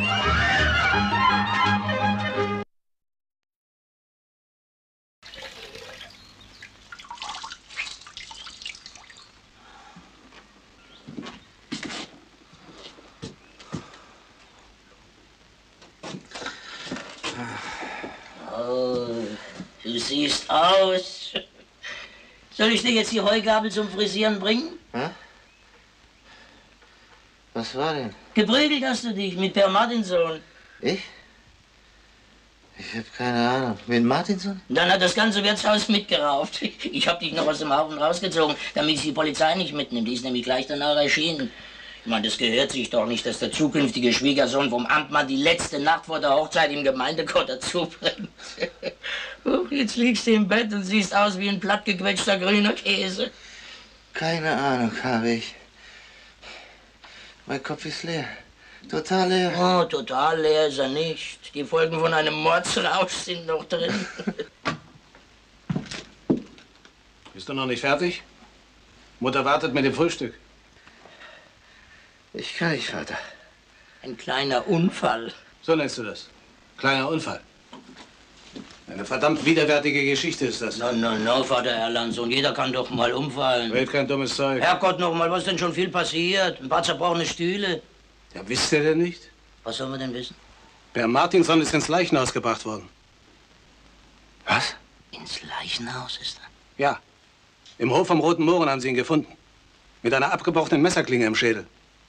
Oh, du siehst aus. Soll ich dir jetzt die Heugabel zum Frisieren bringen? Hä? Was war denn? Geprügelt hast du dich mit Per Martinson. Ich? Ich hab keine Ahnung. Mit Martinson? Dann hat das ganze Wirtshaus mitgerauft. Ich hab dich noch aus dem Haufen rausgezogen, damit sie die Polizei nicht mitnimmt. Die ist nämlich gleich danach erschienen. Ich meine, das gehört sich doch nicht, dass der zukünftige Schwiegersohn vom Amtmann die letzte Nacht vor der Hochzeit im Gemeindekott zubringt. Jetzt liegst du im Bett und siehst aus wie ein plattgequetschter grüner Käse. Keine Ahnung habe ich. Mein Kopf ist leer. Total leer. Oh, total leer ist er nicht. Die Folgen von einem Mordsrausch sind noch drin. Bist du noch nicht fertig? Mutter wartet mit dem Frühstück. Ich kann nicht, Vater. Ein kleiner Unfall. So nennst du das? Kleiner Unfall. Eine verdammt widerwärtige Geschichte ist das. No, no, no, Vater Erlandsohn. Jeder kann doch mal umfallen. Red kein dummes Zeug. Herrgott, noch mal, was ist denn schon viel passiert? Ein paar zerbrochene Stühle. Ja, wisst ihr denn nicht? Was sollen wir denn wissen? Per Martinson ist ins Leichenhaus gebracht worden. Was? Ins Leichenhaus ist er? Ja. Im Hof vom Roten Mohren haben sie ihn gefunden. Mit einer abgebrochenen Messerklinge im Schädel.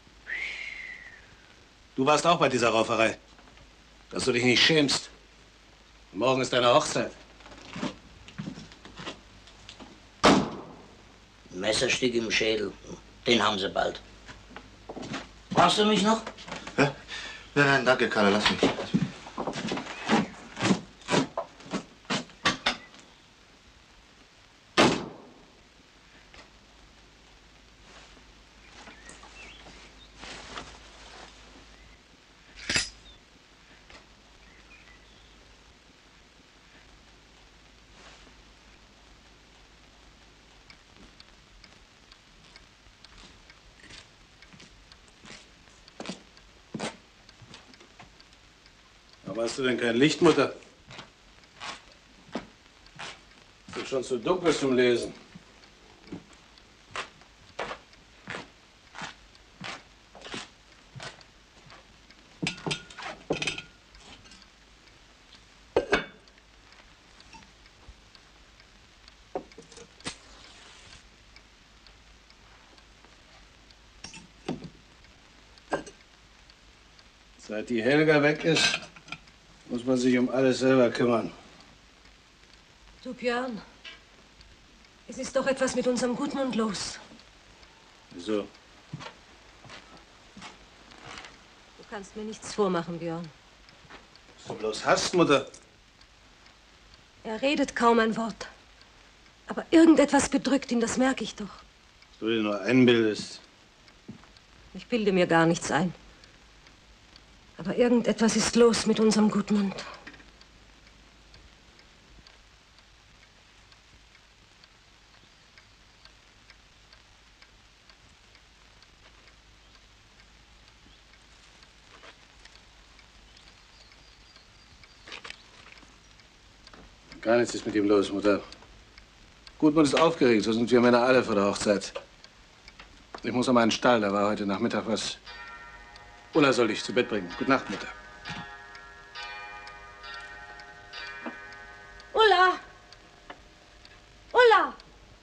Du warst auch bei dieser Rauferei. Dass du dich nicht schämst. Morgen ist deine Hochzeit. Ein Messerstück im Schädel. Den haben sie bald. Brauchst du mich noch? Ja? Nein, nein, danke, Kalle, lass mich. Lass mich. hast du denn kein Licht, Mutter? Ist schon zu dunkel zum Lesen. Seit die Helga weg ist, muss man sich um alles selber kümmern. Du, Björn, es ist doch etwas mit unserem Gudmund los. Wieso? Du kannst mir nichts vormachen, Björn. Was du bloß hast, Mutter? Er redet kaum ein Wort. Aber irgendetwas bedrückt ihn, das merke ich doch. Was du dir nur einbildest. Ich bilde mir gar nichts ein. Aber irgendetwas ist los mit unserem Gudmund. Gar nichts ist mit ihm los, Mutter. Gudmund ist aufgeregt, so sind wir Männer alle vor der Hochzeit. Ich muss an meinen Stall, da war heute Nachmittag was. Ulla soll dich zu Bett bringen. Gute Nacht, Mutter. Ulla! Ulla!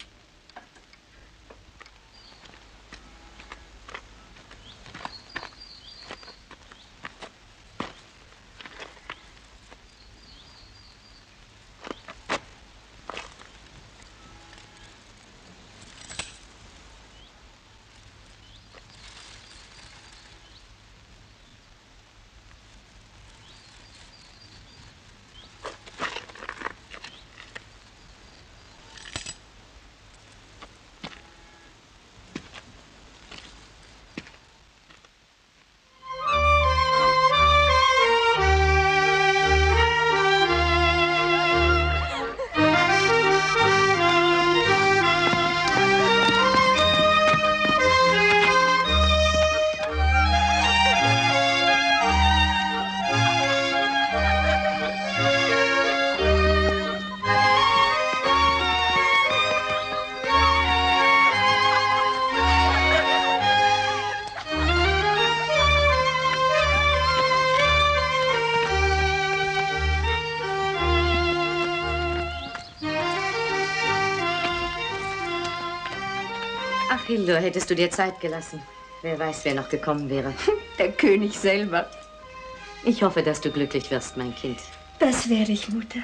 Hildur, hättest du dir Zeit gelassen. Wer weiß, wer noch gekommen wäre. Der König selber. Ich hoffe, dass du glücklich wirst, mein Kind. Das werde ich, Mutter.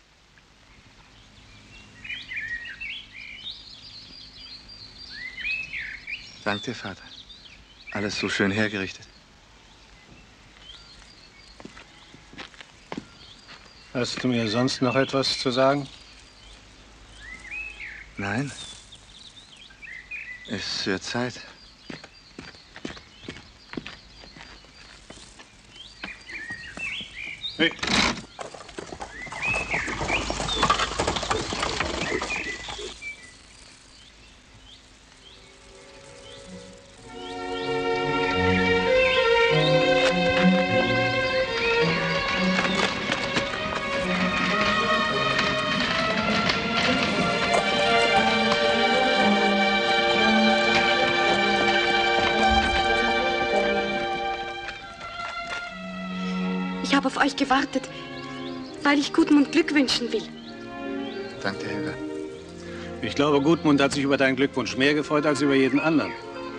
Dank dir, Vater. Alles so schön hergerichtet. Hast du mir sonst noch etwas zu sagen? Nein. Es wird Zeit. Hey. Ich habe auf euch gewartet, weil ich Gudmund Glück wünschen will. Danke, Helga. Ich glaube, Gudmund hat sich über deinen Glückwunsch mehr gefreut als über jeden anderen.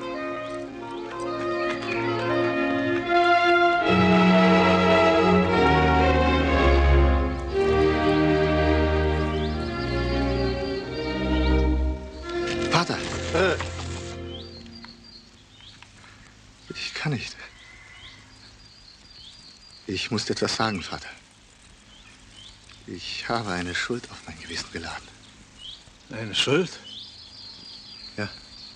Vater! Äh. Ich kann nicht. Ich muss dir etwas sagen, Vater. Ich habe eine Schuld auf mein Gewissen geladen. Eine Schuld? Ja.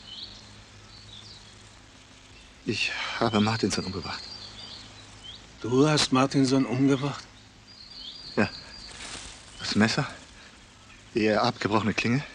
Ich habe Martinson umgebracht. Du hast Martinson umgebracht? Ja. Das Messer, die abgebrochene Klinge.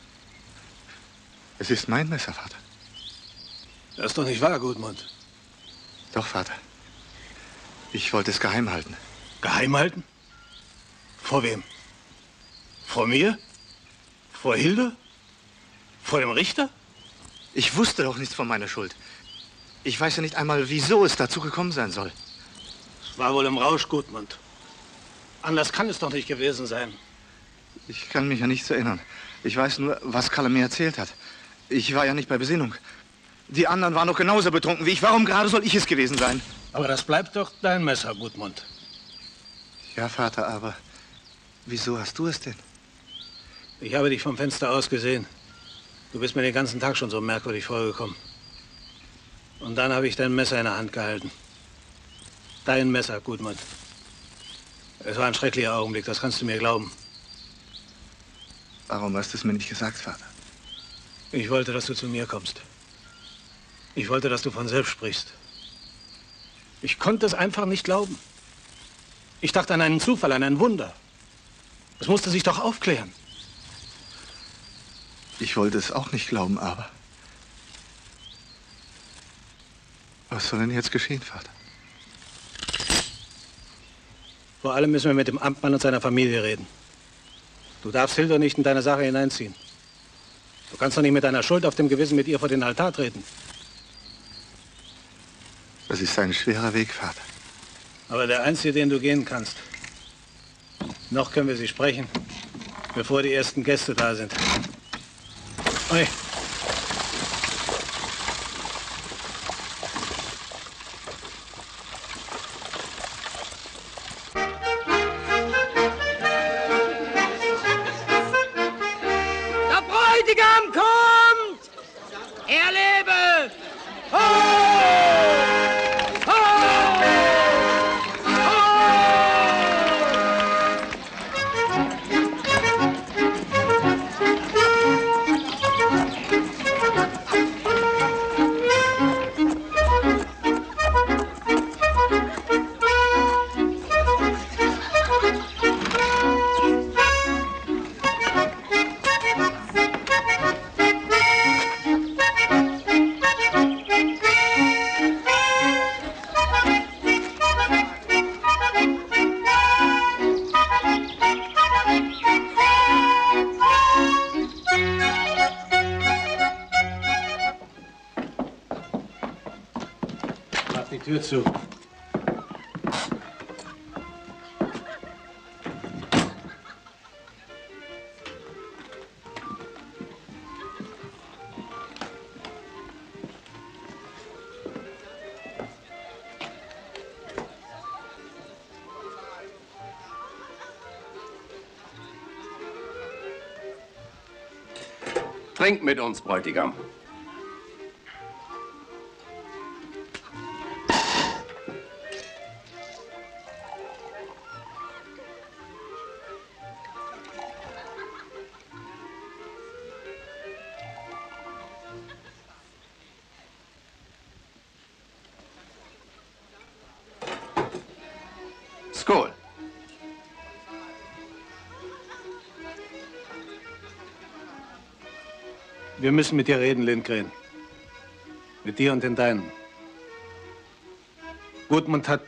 Es ist mein Messer, Vater. Das ist doch nicht wahr, Gudmund. Doch, Vater. Ich wollte es geheim halten. Geheim halten? Vor wem? Vor mir? Vor Hilde? Vor dem Richter? Ich wusste doch nichts von meiner Schuld. Ich weiß ja nicht einmal, wieso es dazu gekommen sein soll. Es war wohl im Rausch, Gudmund. Anders kann es doch nicht gewesen sein. Ich kann mich ja nichts erinnern. Ich weiß nur, was Kalle mir erzählt hat. Ich war ja nicht bei Besinnung. Die anderen waren doch genauso betrunken wie ich. Warum gerade soll ich es gewesen sein? Aber das bleibt doch dein Messer, Gudmund. Ja, Vater, aber wieso hast du es denn? Ich habe dich vom Fenster aus gesehen. Du bist mir den ganzen Tag schon so merkwürdig vorgekommen. Und dann habe ich dein Messer in der Hand gehalten. Dein Messer, Gudmund. Es war ein schrecklicher Augenblick, das kannst du mir glauben. Warum hast du es mir nicht gesagt, Vater? Ich wollte, dass du zu mir kommst. Ich wollte, dass du von selbst sprichst. Ich konnte es einfach nicht glauben. Ich dachte an einen Zufall, an ein Wunder. Es musste sich doch aufklären. Ich wollte es auch nicht glauben, aber... Was soll denn jetzt geschehen, Vater? Vor allem müssen wir mit dem Amtmann und seiner Familie reden. Du darfst Hilde nicht in deine Sache hineinziehen. Du kannst doch nicht mit deiner Schuld auf dem Gewissen mit ihr vor den Altar treten. Das ist ein schwerer Weg, Vater. Aber der einzige, den du gehen kannst. Noch können wir sie sprechen, bevor die ersten Gäste da sind. Oi. Der Bräutigam kommt! Er lebe! Ho! Mach die Tür zu. Trink mit uns, Bräutigam. Skål. Wir müssen mit dir reden, Lindgren. Mit dir und den Deinen. Gudmund hat...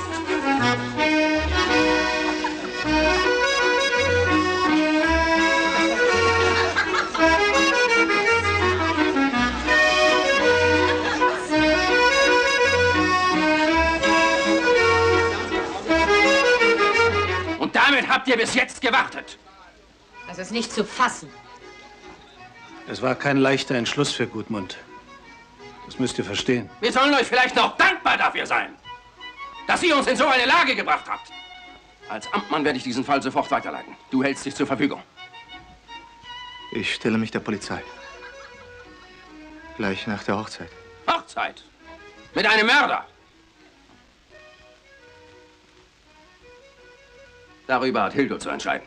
Und damit habt ihr bis jetzt gewartet. Das ist nicht zu fassen. Es war kein leichter Entschluss für Gudmund. Das müsst ihr verstehen. Wir sollen euch vielleicht noch dankbar dafür sein, dass ihr uns in so eine Lage gebracht habt. Als Amtmann werde ich diesen Fall sofort weiterleiten. Du hältst dich zur Verfügung. Ich stelle mich der Polizei. Gleich nach der Hochzeit. Hochzeit? Mit einem Mörder? Darüber hat Hildo zu entscheiden.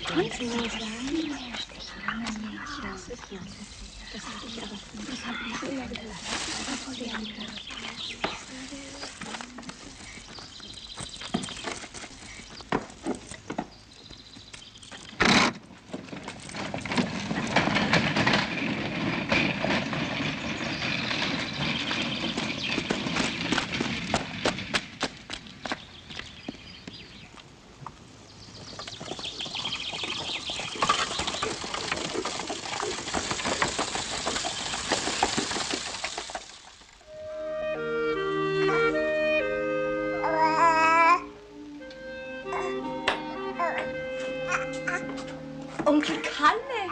Onkel Kalle!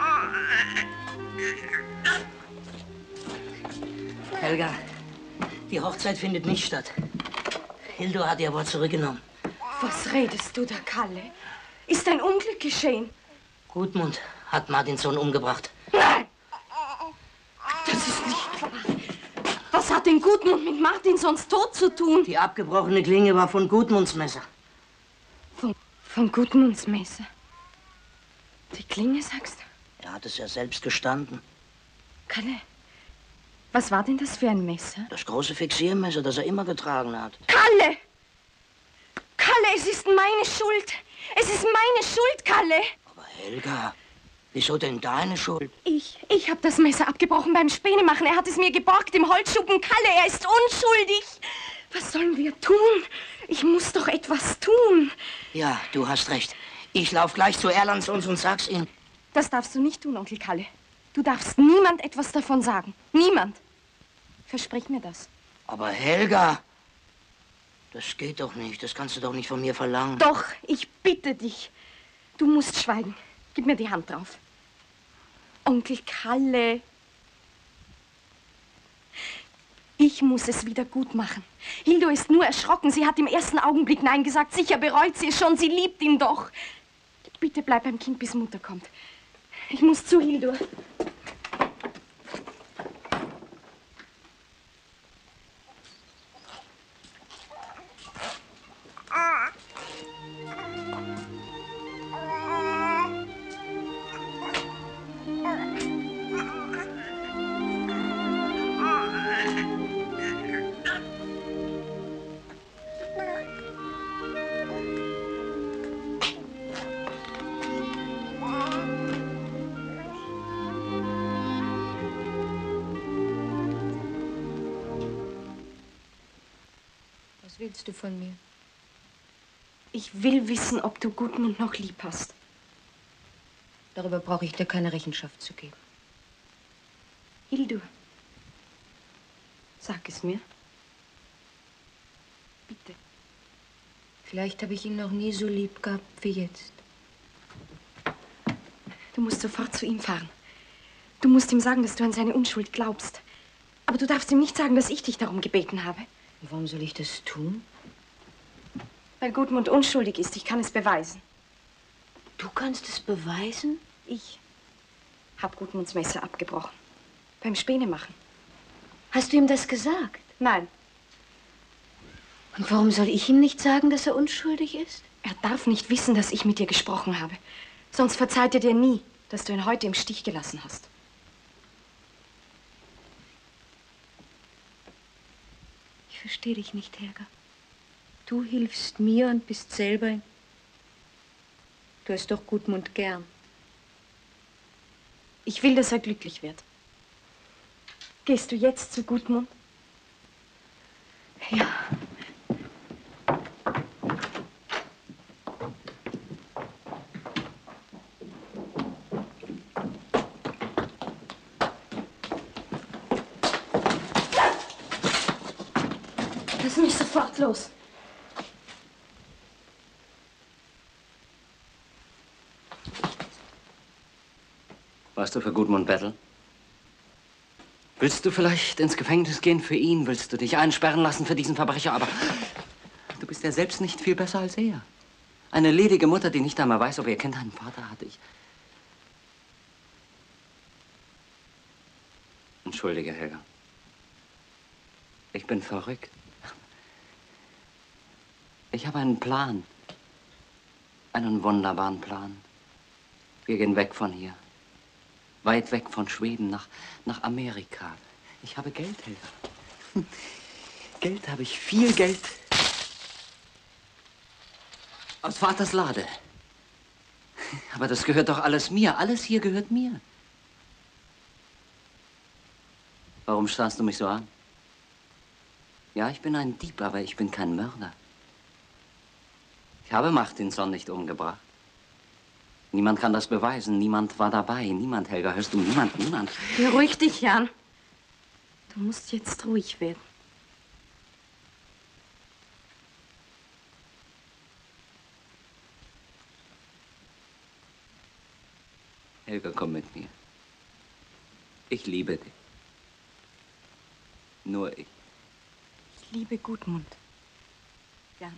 Helga, die Hochzeit findet nicht statt. Hildur hat ihr Wort zurückgenommen. Was redest du da, Kalle? Ist ein Unglück geschehen? Gudmund hat Martins Sohn umgebracht. Nein! Das ist nicht wahr. Was hat denn Gudmund mit Martinsons Tod zu tun? Die abgebrochene Klinge war von Gudmunds Messer. Von, von Gudmunds Messer? Die Klinge, sagst du? Er hat es ja selbst gestanden. Kalle, was war denn das für ein Messer? Das große Fixiermesser, das er immer getragen hat. Kalle! Kalle, es ist meine Schuld. Es ist meine Schuld, Kalle. Aber Helga, wieso denn deine Schuld? Ich, ich habe das Messer abgebrochen beim Spänemachen. Er hat es mir geborgt im Holzschuppen. Kalle, er ist unschuldig. Was sollen wir tun? Ich muss doch etwas tun. Ja, du hast recht. Ich lauf gleich zu Erlandssons und sag's ihm. Das darfst du nicht tun, Onkel Kalle. Du darfst niemand etwas davon sagen. Niemand. Versprich mir das. Aber Helga, das geht doch nicht. Das kannst du doch nicht von mir verlangen. Doch, ich bitte dich. Du musst schweigen. Gib mir die Hand drauf. Onkel Kalle. Ich muss es wieder gut machen. Hildur ist nur erschrocken. Sie hat im ersten Augenblick Nein gesagt. Sicher bereut sie es schon. Sie liebt ihn doch. Bitte bleib beim Kind, bis Mutter kommt. Ich muss zu Hildur. Was willst du von mir? Ich will wissen, ob du Gudmund noch lieb hast. Darüber brauche ich dir keine Rechenschaft zu geben. Hildur, sag es mir. Bitte. Vielleicht habe ich ihn noch nie so lieb gehabt wie jetzt. Du musst sofort zu ihm fahren. Du musst ihm sagen, dass du an seine Unschuld glaubst. Aber du darfst ihm nicht sagen, dass ich dich darum gebeten habe. Und warum soll ich das tun? Weil Gudmund unschuldig ist. Ich kann es beweisen. Du kannst es beweisen? Ich habe Gudmunds Messer abgebrochen. Beim Spänemachen. Hast du ihm das gesagt? Nein. Und warum soll ich ihm nicht sagen, dass er unschuldig ist? Er darf nicht wissen, dass ich mit dir gesprochen habe. Sonst verzeiht er dir nie, dass du ihn heute im Stich gelassen hast. Ich verstehe dich nicht, Helga. Du hilfst mir und bist selber... Du hast doch Gudmund gern. Ich will, dass er glücklich wird. Gehst du jetzt zu Gudmund? Ja. Lass mich sofort los. Warst du für Gudmund Bettel? Willst du vielleicht ins Gefängnis gehen für ihn? Willst du dich einsperren lassen für diesen Verbrecher? Aber du bist ja selbst nicht viel besser als er. Eine ledige Mutter, die nicht einmal weiß, ob ihr Kind einen Vater hat. Ich... Entschuldige, Helga. Ich bin verrückt. Ich habe einen Plan. Einen wunderbaren Plan. Wir gehen weg von hier. Weit weg von Schweden, nach, nach Amerika. Ich habe Geld, Helga. Geld habe ich, viel Geld. Aus Vaters Lade. Aber das gehört doch alles mir. Alles hier gehört mir. Warum starrst du mich so an? Ja, ich bin ein Dieb, aber ich bin kein Mörder. Ich habe Martinson nicht umgebracht. Niemand kann das beweisen. Niemand war dabei. Niemand, Helga, hörst du? Niemand, niemand. Beruhig dich, Jan. Du musst jetzt ruhig werden. Helga, komm mit mir. Ich liebe dich. Nur ich. Ich liebe Gudmund. Jan.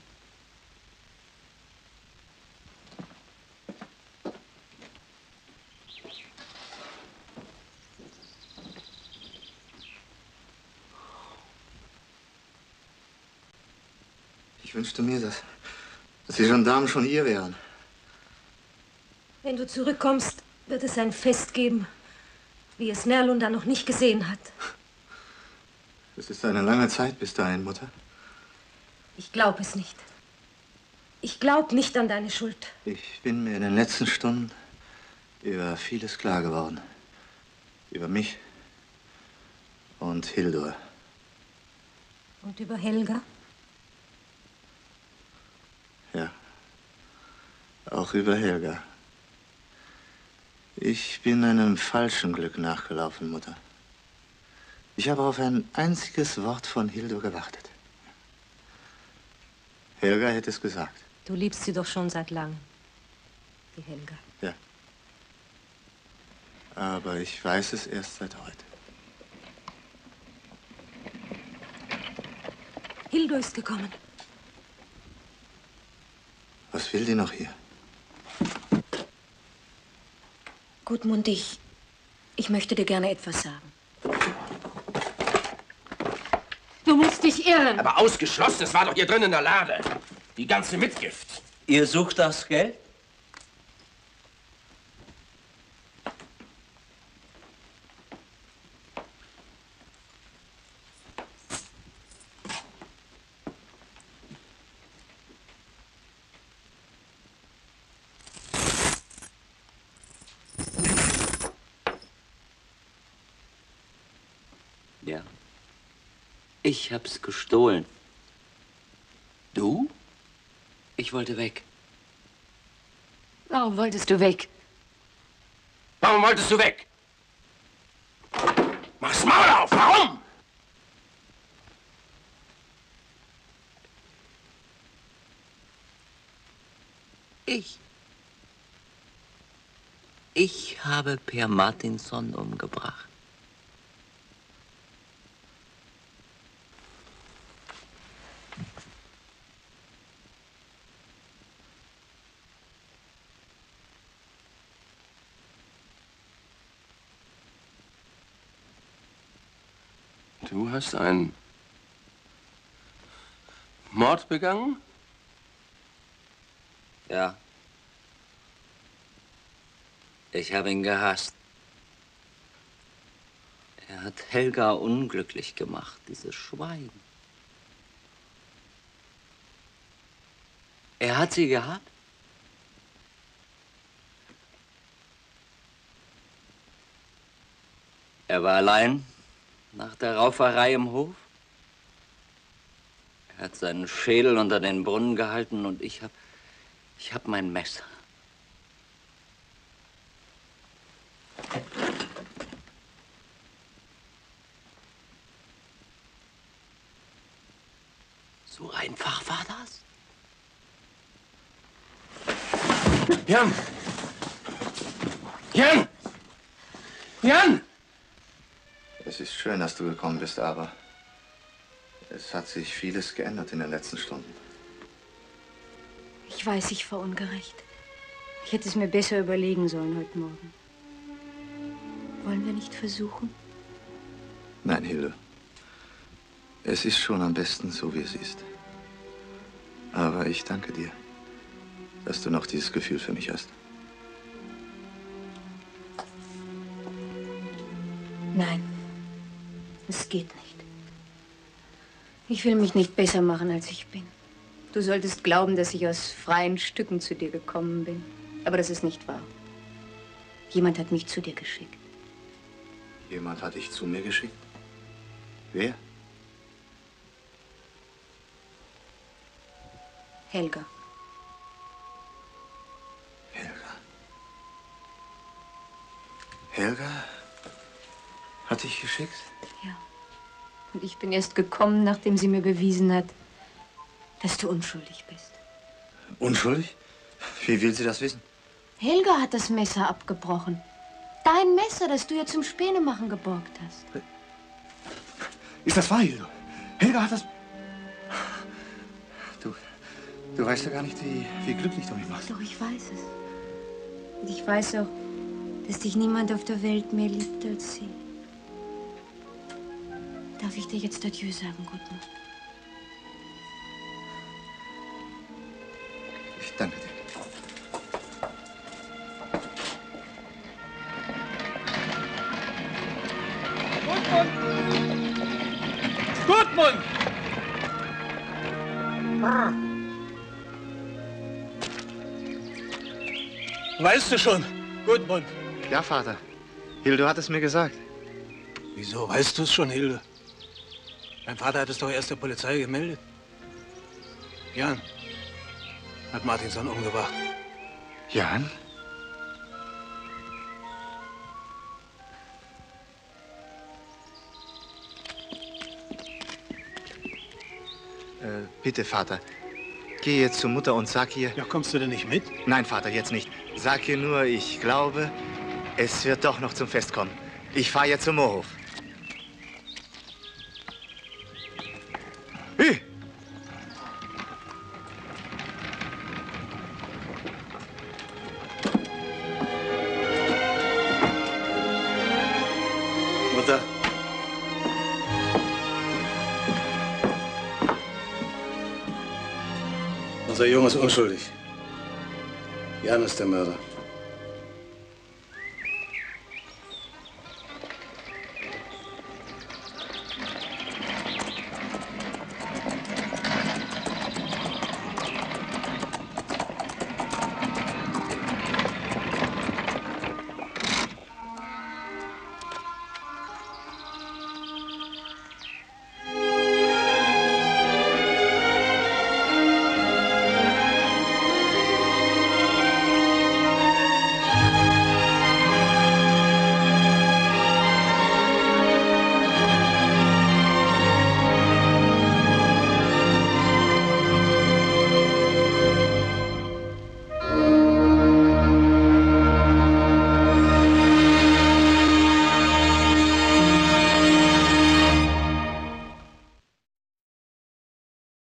Ich wünschte mir, dass, dass die Gendarmen schon hier wären. Wenn du zurückkommst, wird es ein Fest geben, wie es Nerlunda noch nicht gesehen hat. Es ist eine lange Zeit bis dahin, Mutter. Ich glaube es nicht. Ich glaube nicht an deine Schuld. Ich bin mir in den letzten Stunden über vieles klar geworden. Über mich und Hildur. Und über Helga? Ja, auch über Helga. Ich bin einem falschen Glück nachgelaufen, Mutter. Ich habe auf ein einziges Wort von Hildur gewartet. Helga hätte es gesagt. Du liebst sie doch schon seit langem, die Helga. Ja. Aber ich weiß es erst seit heute. Hildur ist gekommen. Was will die noch hier? Gudmund, ich, ich möchte dir gerne etwas sagen. Du musst dich irren. Aber ausgeschlossen, es war doch hier drin in der Lade. Die ganze Mitgift. Ihr sucht das Geld? Ja. Ich hab's gestohlen. Du? Ich wollte weg. Warum wolltest du weg? Warum wolltest du weg? Mach's Maul auf! Warum? Ich. Ich habe Per Martinson umgebracht. Du hast einen Mord begangen? Ja. Ich habe ihn gehasst. Er hat Helga unglücklich gemacht, dieses Schwein. Er hat sie gehabt. Er war allein nach der Rauferei im Hof. Er hat seinen Schädel unter den Brunnen gehalten und ich hab, ich hab mein Messer. So einfach war das? Jan! Jan! Jan! Es ist schön, dass du gekommen bist, aber es hat sich vieles geändert in den letzten Stunden. Ich weiß, ich war ungerecht. Ich hätte es mir besser überlegen sollen heute Morgen. Wollen wir nicht versuchen? Nein, Hilde. Es ist schon am besten, so wie es ist. Aber ich danke dir, dass du noch dieses Gefühl für mich hast. Nein, es geht nicht. Ich will mich nicht besser machen, als ich bin. Du solltest glauben, dass ich aus freien Stücken zu dir gekommen bin. Aber das ist nicht wahr. Jemand hat mich zu dir geschickt. Jemand hat dich zu mir geschickt? Wer? Helga. Helga. Helga hat dich geschickt? Ja. Und ich bin erst gekommen, nachdem sie mir bewiesen hat, dass du unschuldig bist. Unschuldig? Wie will sie das wissen? Helga hat das Messer abgebrochen. Dein Messer, das du ihr zum Spänemachen geborgt hast. Ist das wahr, Hildo? Helga hat das... Du, du weißt ja gar nicht, wie, wie glücklich du mich machst. Doch, ich weiß es. Und ich weiß auch, dass dich niemand auf der Welt mehr liebt als sie. Darf ich dir jetzt Adieu sagen, Gudmund? Ich danke dir. Gudmund! Weißt du schon, Gudmund? Ja, Vater. Hildo hat es mir gesagt. Wieso weißt du es schon, Hilde? Dein Vater hat es doch erst der Polizei gemeldet. Jan hat Martinson umgebracht. Jan? Äh, bitte, Vater. Geh jetzt zu Mutter und sag ihr... Ja, kommst du denn nicht mit? Nein, Vater, jetzt nicht. Sag ihr nur, ich glaube, es wird doch noch zum Fest kommen. Ich fahre jetzt zum Moorhof. Hey! Mutter. Unser Junge ist unschuldig. Jan ist der Mörder.